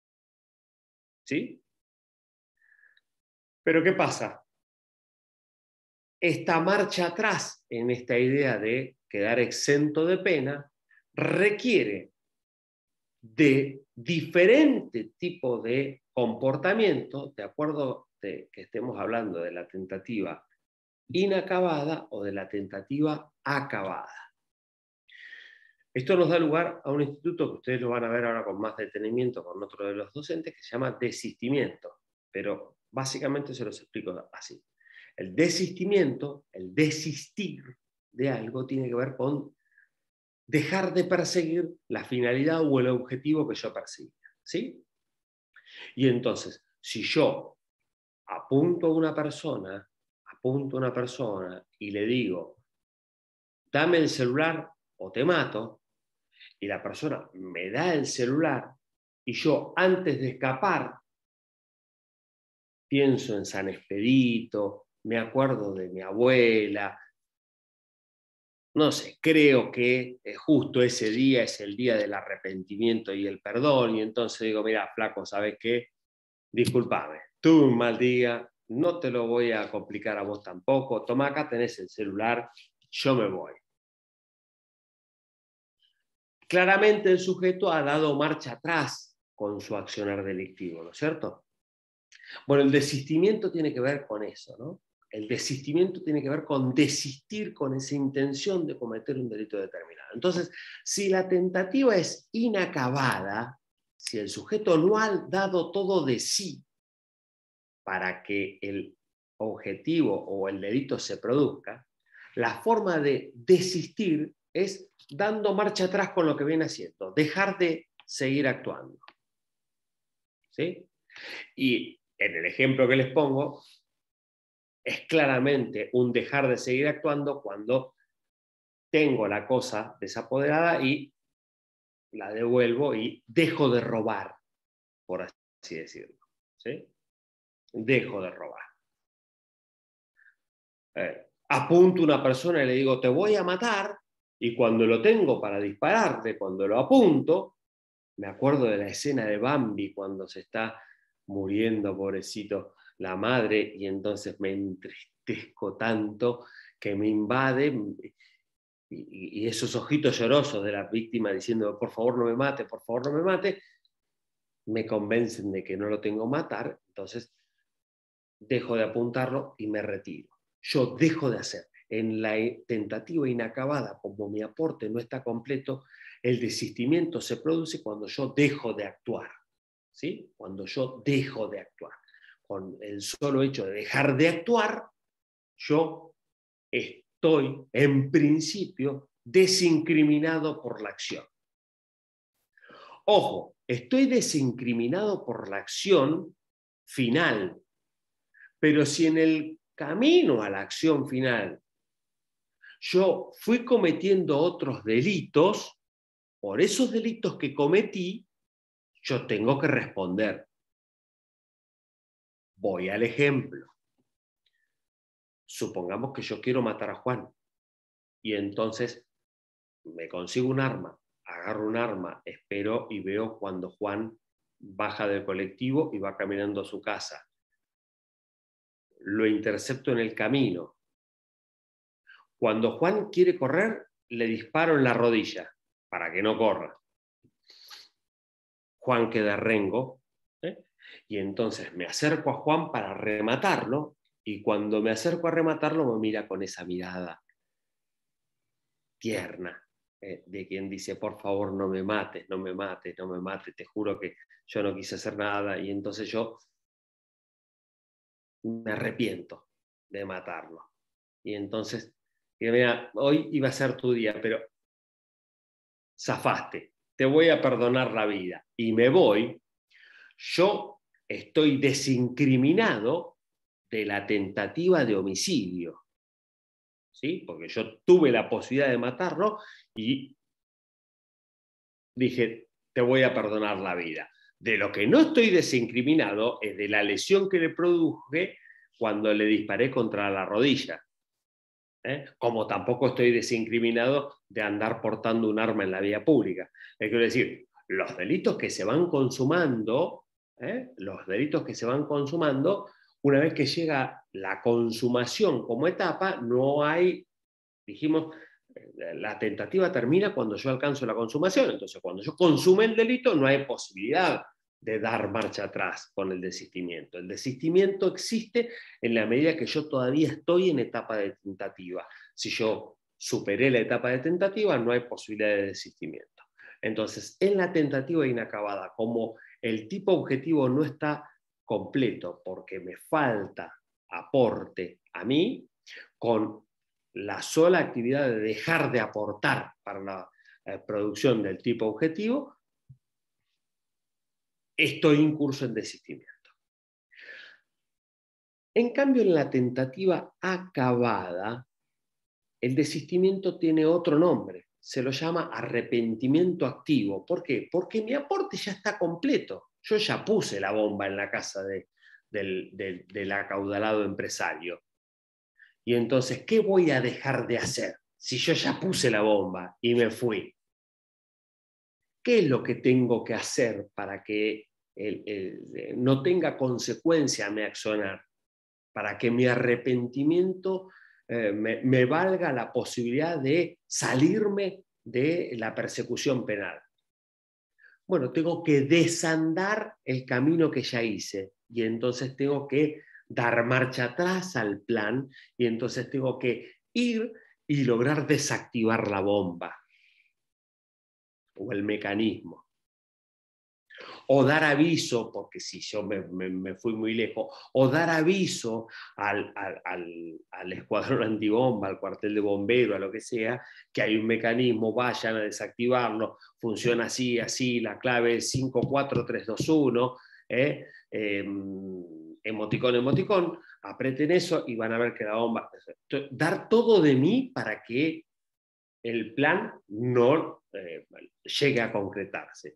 ¿Sí? Pero ¿qué pasa? Esta marcha atrás en esta idea de quedar exento de pena requiere de diferente tipo de comportamiento, de acuerdo de que estemos hablando de la tentativa inacabada o de la tentativa acabada. Esto nos da lugar a un instituto que ustedes lo van a ver ahora con más detenimiento con otro de los docentes, que se llama desistimiento, pero básicamente se los explico así. El desistimiento, el desistir de algo, tiene que ver con dejar de perseguir la finalidad o el objetivo que yo perseguía, ¿sí? Y entonces, si yo apunto a una persona, apunto a una persona y le digo, dame el celular o te mato, y la persona me da el celular, y yo antes de escapar pienso en San Expedito, me acuerdo de mi abuela, no sé, creo que justo ese día es el día del arrepentimiento y el perdón, y entonces digo, mira, flaco, ¿sabes qué? Discúlpame, tuve un mal día, no te lo voy a complicar a vos tampoco, toma, acá tenés el celular, yo me voy. Claramente el sujeto ha dado marcha atrás con su accionar delictivo, ¿no es cierto? Bueno, el desistimiento tiene que ver con eso, ¿no? El desistimiento tiene que ver con desistir con esa intención de cometer un delito determinado. Entonces, si la tentativa es inacabada, si el sujeto no ha dado todo de sí para que el objetivo o el delito se produzca, la forma de desistir es dando marcha atrás con lo que viene haciendo, dejar de seguir actuando. ¿Sí? Y en el ejemplo que les pongo, es claramente un dejar de seguir actuando cuando tengo la cosa desapoderada y la devuelvo y dejo de robar, por así decirlo. ¿Sí? Dejo de robar. Eh, apunto a una persona y le digo, te voy a matar, y cuando lo tengo para dispararle, cuando lo apunto, me acuerdo de la escena de Bambi cuando se está muriendo, pobrecito, la madre, y entonces me entristezco tanto que me invade, y, y esos ojitos llorosos de la víctima diciendo, por favor no me mate, por favor no me mate, me convencen de que no lo tengo que matar, entonces dejo de apuntarlo y me retiro. Yo dejo de hacer. En la tentativa inacabada, como mi aporte no está completo, el desistimiento se produce cuando yo dejo de actuar. ¿Sí? Cuando yo dejo de actuar. Con el solo hecho de dejar de actuar, yo estoy, en principio, desincriminado por la acción. Ojo, estoy desincriminado por la acción final, pero si en el camino a la acción final yo fui cometiendo otros delitos, por esos delitos que cometí, yo tengo que responder. Voy al ejemplo. Supongamos que yo quiero matar a Juan y entonces me consigo un arma, agarro un arma, espero y veo cuando Juan baja del colectivo y va caminando a su casa. Lo intercepto en el camino. Cuando Juan quiere correr, le disparo en la rodilla para que no corra. Juan queda rengo, ¿eh? Y entonces me acerco a Juan para rematarlo, y cuando me acerco a rematarlo me mira con esa mirada tierna, ¿eh? De quien dice, por favor no me mates, no me mates, no me mates, te juro que yo no quise hacer nada, y entonces yo me arrepiento de matarlo. Y entonces, mira, hoy iba a ser tu día, pero zafaste, te voy a perdonar la vida. Y me voy, yo estoy desincriminado de la tentativa de homicidio, ¿sí? Porque yo tuve la posibilidad de matarlo y dije, te voy a perdonar la vida. De lo que no estoy desincriminado es de la lesión que le produje cuando le disparé contra la rodilla. ¿Eh? Como tampoco estoy desincriminado de andar portando un arma en la vía pública. Es quiero decir, los delitos que se van consumando, ¿eh? los delitos que se van consumando, una vez que llega la consumación como etapa, no hay, dijimos, la tentativa termina cuando yo alcanzo la consumación. Entonces, cuando yo consume el delito, no hay posibilidad de dar marcha atrás con el desistimiento. El desistimiento existe en la medida que yo todavía estoy en etapa de tentativa. Si yo superé la etapa de tentativa, no hay posibilidad de desistimiento. Entonces, en la tentativa inacabada, como el tipo objetivo no está completo porque me falta aporte a mí, con la sola actividad de dejar de aportar para la eh, producción del tipo objetivo, estoy incurso en desistimiento. En cambio, en la tentativa acabada, el desistimiento tiene otro nombre. Se lo llama arrepentimiento activo. ¿Por qué? Porque mi aporte ya está completo. Yo ya puse la bomba en la casa de, del, del, del acaudalado empresario. Y entonces, ¿qué voy a dejar de hacer si yo ya puse la bomba y me fui? ¿Qué es lo que tengo que hacer para que el, el, no tenga consecuencia mi accionar? Para que mi arrepentimiento eh, me, me valga la posibilidad de salirme de la persecución penal. Bueno, tengo que desandar el camino que ya hice y entonces tengo que dar marcha atrás al plan y entonces tengo que ir y lograr desactivar la bomba o el mecanismo. O dar aviso, porque si yo me, me, me fui muy lejos, o dar aviso al, al, al, al escuadrón antibomba, al cuartel de bomberos, a lo que sea, que hay un mecanismo, vayan a desactivarlo, funciona así, así, la clave es cinco cuatro tres dos uno, ¿eh? Eh, emoticón, emoticón, aprieten eso y van a ver que la bomba... Dar todo de mí para que el plan no eh, llegue a concretarse.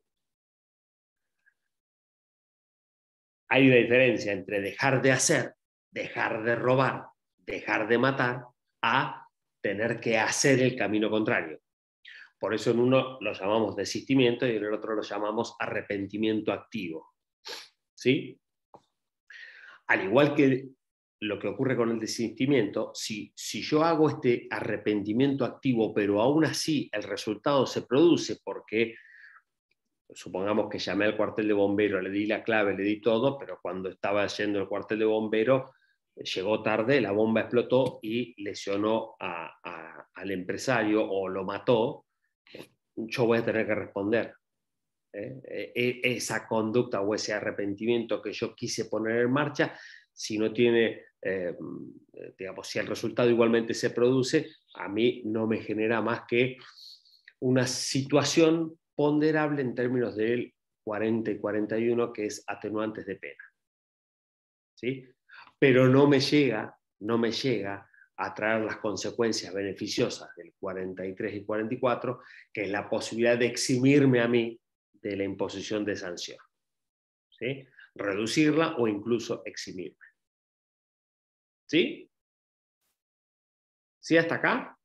Hay una diferencia entre dejar de hacer, dejar de robar, dejar de matar, a tener que hacer el camino contrario. Por eso en uno lo llamamos desistimiento y en el otro lo llamamos arrepentimiento activo. ¿Sí? Al igual que lo que ocurre con el desistimiento, si, si yo hago este arrepentimiento activo, pero aún así el resultado se produce porque... Supongamos que llamé al cuartel de bomberos, le di la clave, le di todo, pero cuando estaba yendo al cuartel de bomberos, llegó tarde, la bomba explotó y lesionó a, a, al empresario o lo mató, yo voy a tener que responder. ¿Eh? E, esa conducta o ese arrepentimiento que yo quise poner en marcha, si no tiene, eh, digamos, si el resultado igualmente se produce, a mí no me genera más que una situación ponderable en términos del cuarenta y cuarenta y uno, que es atenuantes de pena. ¿Sí? Pero no me llega, no me llega a traer las consecuencias beneficiosas del cuarenta y tres y cuarenta y cuatro, que es la posibilidad de eximirme a mí de la imposición de sanción. ¿Sí? Reducirla o incluso eximirme. ¿Sí? ¿Sí hasta acá?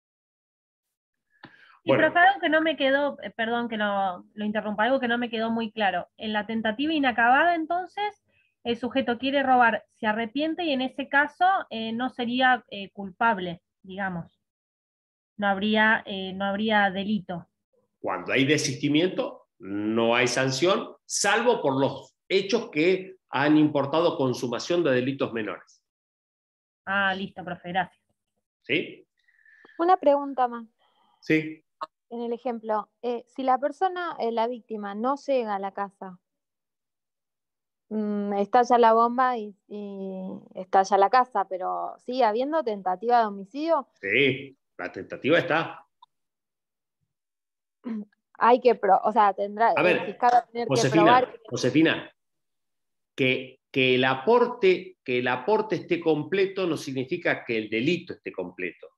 Y Bueno, profe, algo que no me quedó, eh, perdón que lo, lo interrumpa, algo que no me quedó muy claro. En la tentativa inacabada, entonces, el sujeto quiere robar, se arrepiente y en ese caso eh, no sería eh, culpable, digamos. No habría, eh, no habría delito. cuando hay desistimiento, no hay sanción, salvo por los hechos que han importado consumación de delitos menores. Ah, listo, profe, gracias. ¿Sí? Una pregunta más. Sí. En el ejemplo, eh, si la persona, eh, la víctima, no llega a la casa, mm, estalla la bomba y, y estalla la casa, pero sigue habiendo tentativa de homicidio, Sí, la tentativa está. hay que, pro, o sea, tendrá, A el ver, fiscal va a tener que Josefina, probar. Josefina, que, que, el aporte, que el aporte esté completo no significa que el delito esté completo.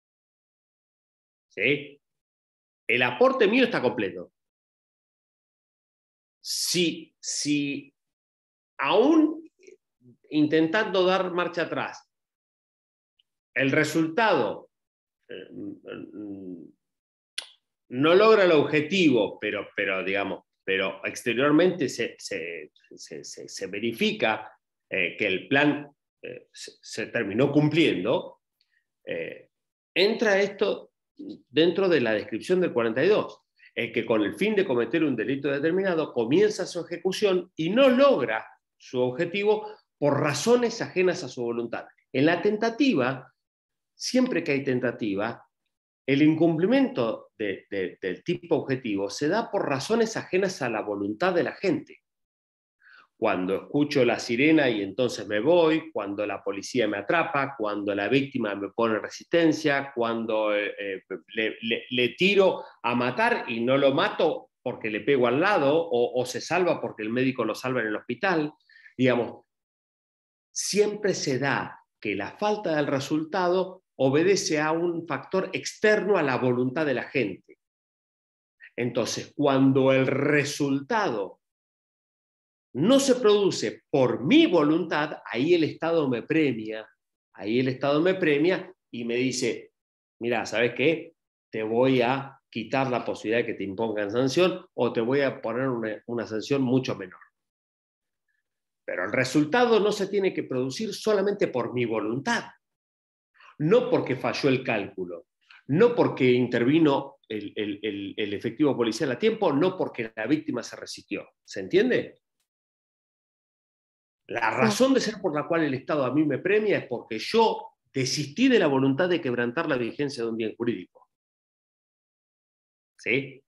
¿Sí? El aporte mío está completo. Si, si aún intentando dar marcha atrás, el resultado eh, no logra el objetivo, pero, pero digamos, pero exteriormente se, se, se, se, se verifica eh, que el plan eh, se, se terminó cumpliendo, eh, entra esto dentro de la descripción del cuarenta y dos, el que con el fin de cometer un delito determinado comienza su ejecución y no logra su objetivo por razones ajenas a su voluntad. En la tentativa, siempre que hay tentativa, el incumplimiento de, de, del tipo objetivo se da por razones ajenas a la voluntad de la gente. Cuando escucho la sirena y entonces me voy, cuando la policía me atrapa, cuando la víctima me pone resistencia, cuando eh, eh, le, le, le tiro a matar y no lo mato porque le pego al lado, o, o se salva porque el médico lo salva en el hospital, digamos, siempre se da que la falta del resultado obedece a un factor externo a la voluntad de la gente. Entonces, cuando el resultado no se produce por mi voluntad, ahí el Estado me premia, ahí el Estado me premia y me dice, mira, ¿sabes qué? Te voy a quitar la posibilidad de que te impongan sanción o te voy a poner una, una sanción mucho menor. Pero el resultado no se tiene que producir solamente por mi voluntad, no porque falló el cálculo, no porque intervino el, el, el, el efectivo policial a tiempo, no porque la víctima se resistió. ¿Se entiende? La razón de ser por la cual el Estado a mí me premia es porque yo desistí de la voluntad de quebrantar la vigencia de un bien jurídico. ¿Sí?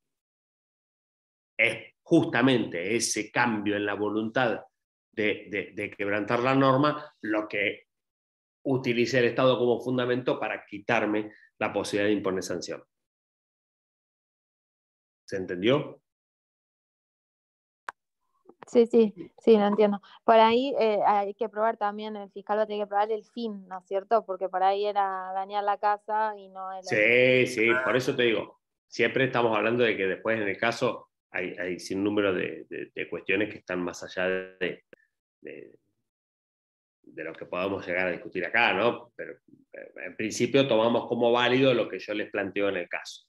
Es justamente ese cambio en la voluntad de, de, de quebrantar la norma lo que utiliza el Estado como fundamento para quitarme la posibilidad de imponer sanción. ¿Se entendió? Sí, sí, sí, lo entiendo. Por ahí eh, hay que probar también, el fiscal va a tener que probar el fin, ¿no es cierto? Porque por ahí era dañar la casa y no el Sí, sí, por eso te digo, siempre estamos hablando de que después en el caso hay, hay sin número de, de, de cuestiones que están más allá de, de, de lo que podamos llegar a discutir acá, ¿no? Pero en principio tomamos como válido lo que yo les planteo en el caso.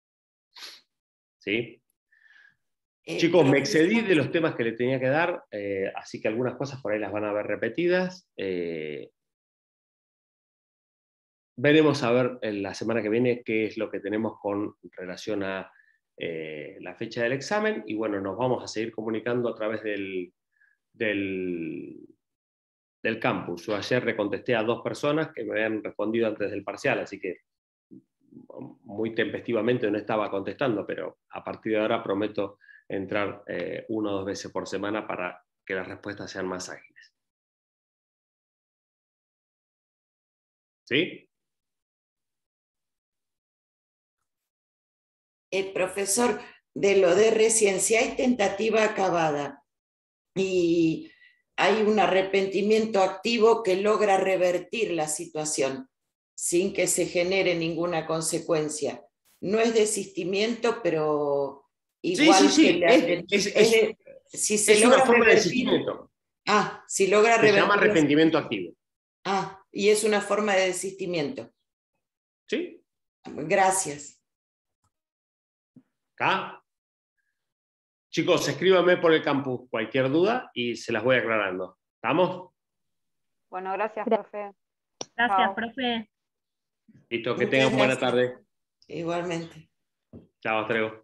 ¿Sí? Eh, Chicos, me profesor, excedí de los temas que le tenía que dar, eh, así que algunas cosas por ahí las van a ver repetidas. Eh, veremos a ver en la semana que viene qué es lo que tenemos con relación a eh, la fecha del examen, y bueno, nos vamos a seguir comunicando a través del, del, del campus. Yo ayer le contesté a dos personas que me habían respondido antes del parcial, así que muy tempestivamente no estaba contestando, pero a partir de ahora prometo entrar eh, una o dos veces por semana para que las respuestas sean más ágiles. ¿Sí? eh, profesor, de lo de recién, si hay tentativa acabada y hay un arrepentimiento activo que logra revertir la situación sin que se genere ninguna consecuencia. No es desistimiento, pero igual sí, sí, sí. que la- Es, es, es es, de- si se es logra una forma de revertir- desistimiento. Ah, si logra Se revertir. llama la- arrepentimiento activo. Ah, y es una forma de desistimiento. ¿Sí? Gracias. ¿Acá? Chicos, escríbanme por el campus cualquier duda y se las voy aclarando. ¿Estamos? Bueno, gracias, Gra- profe. Gracias, Chao. profe. Listo, que Muchas tengan buena gracias. tarde. Igualmente. Chao, hasta luego.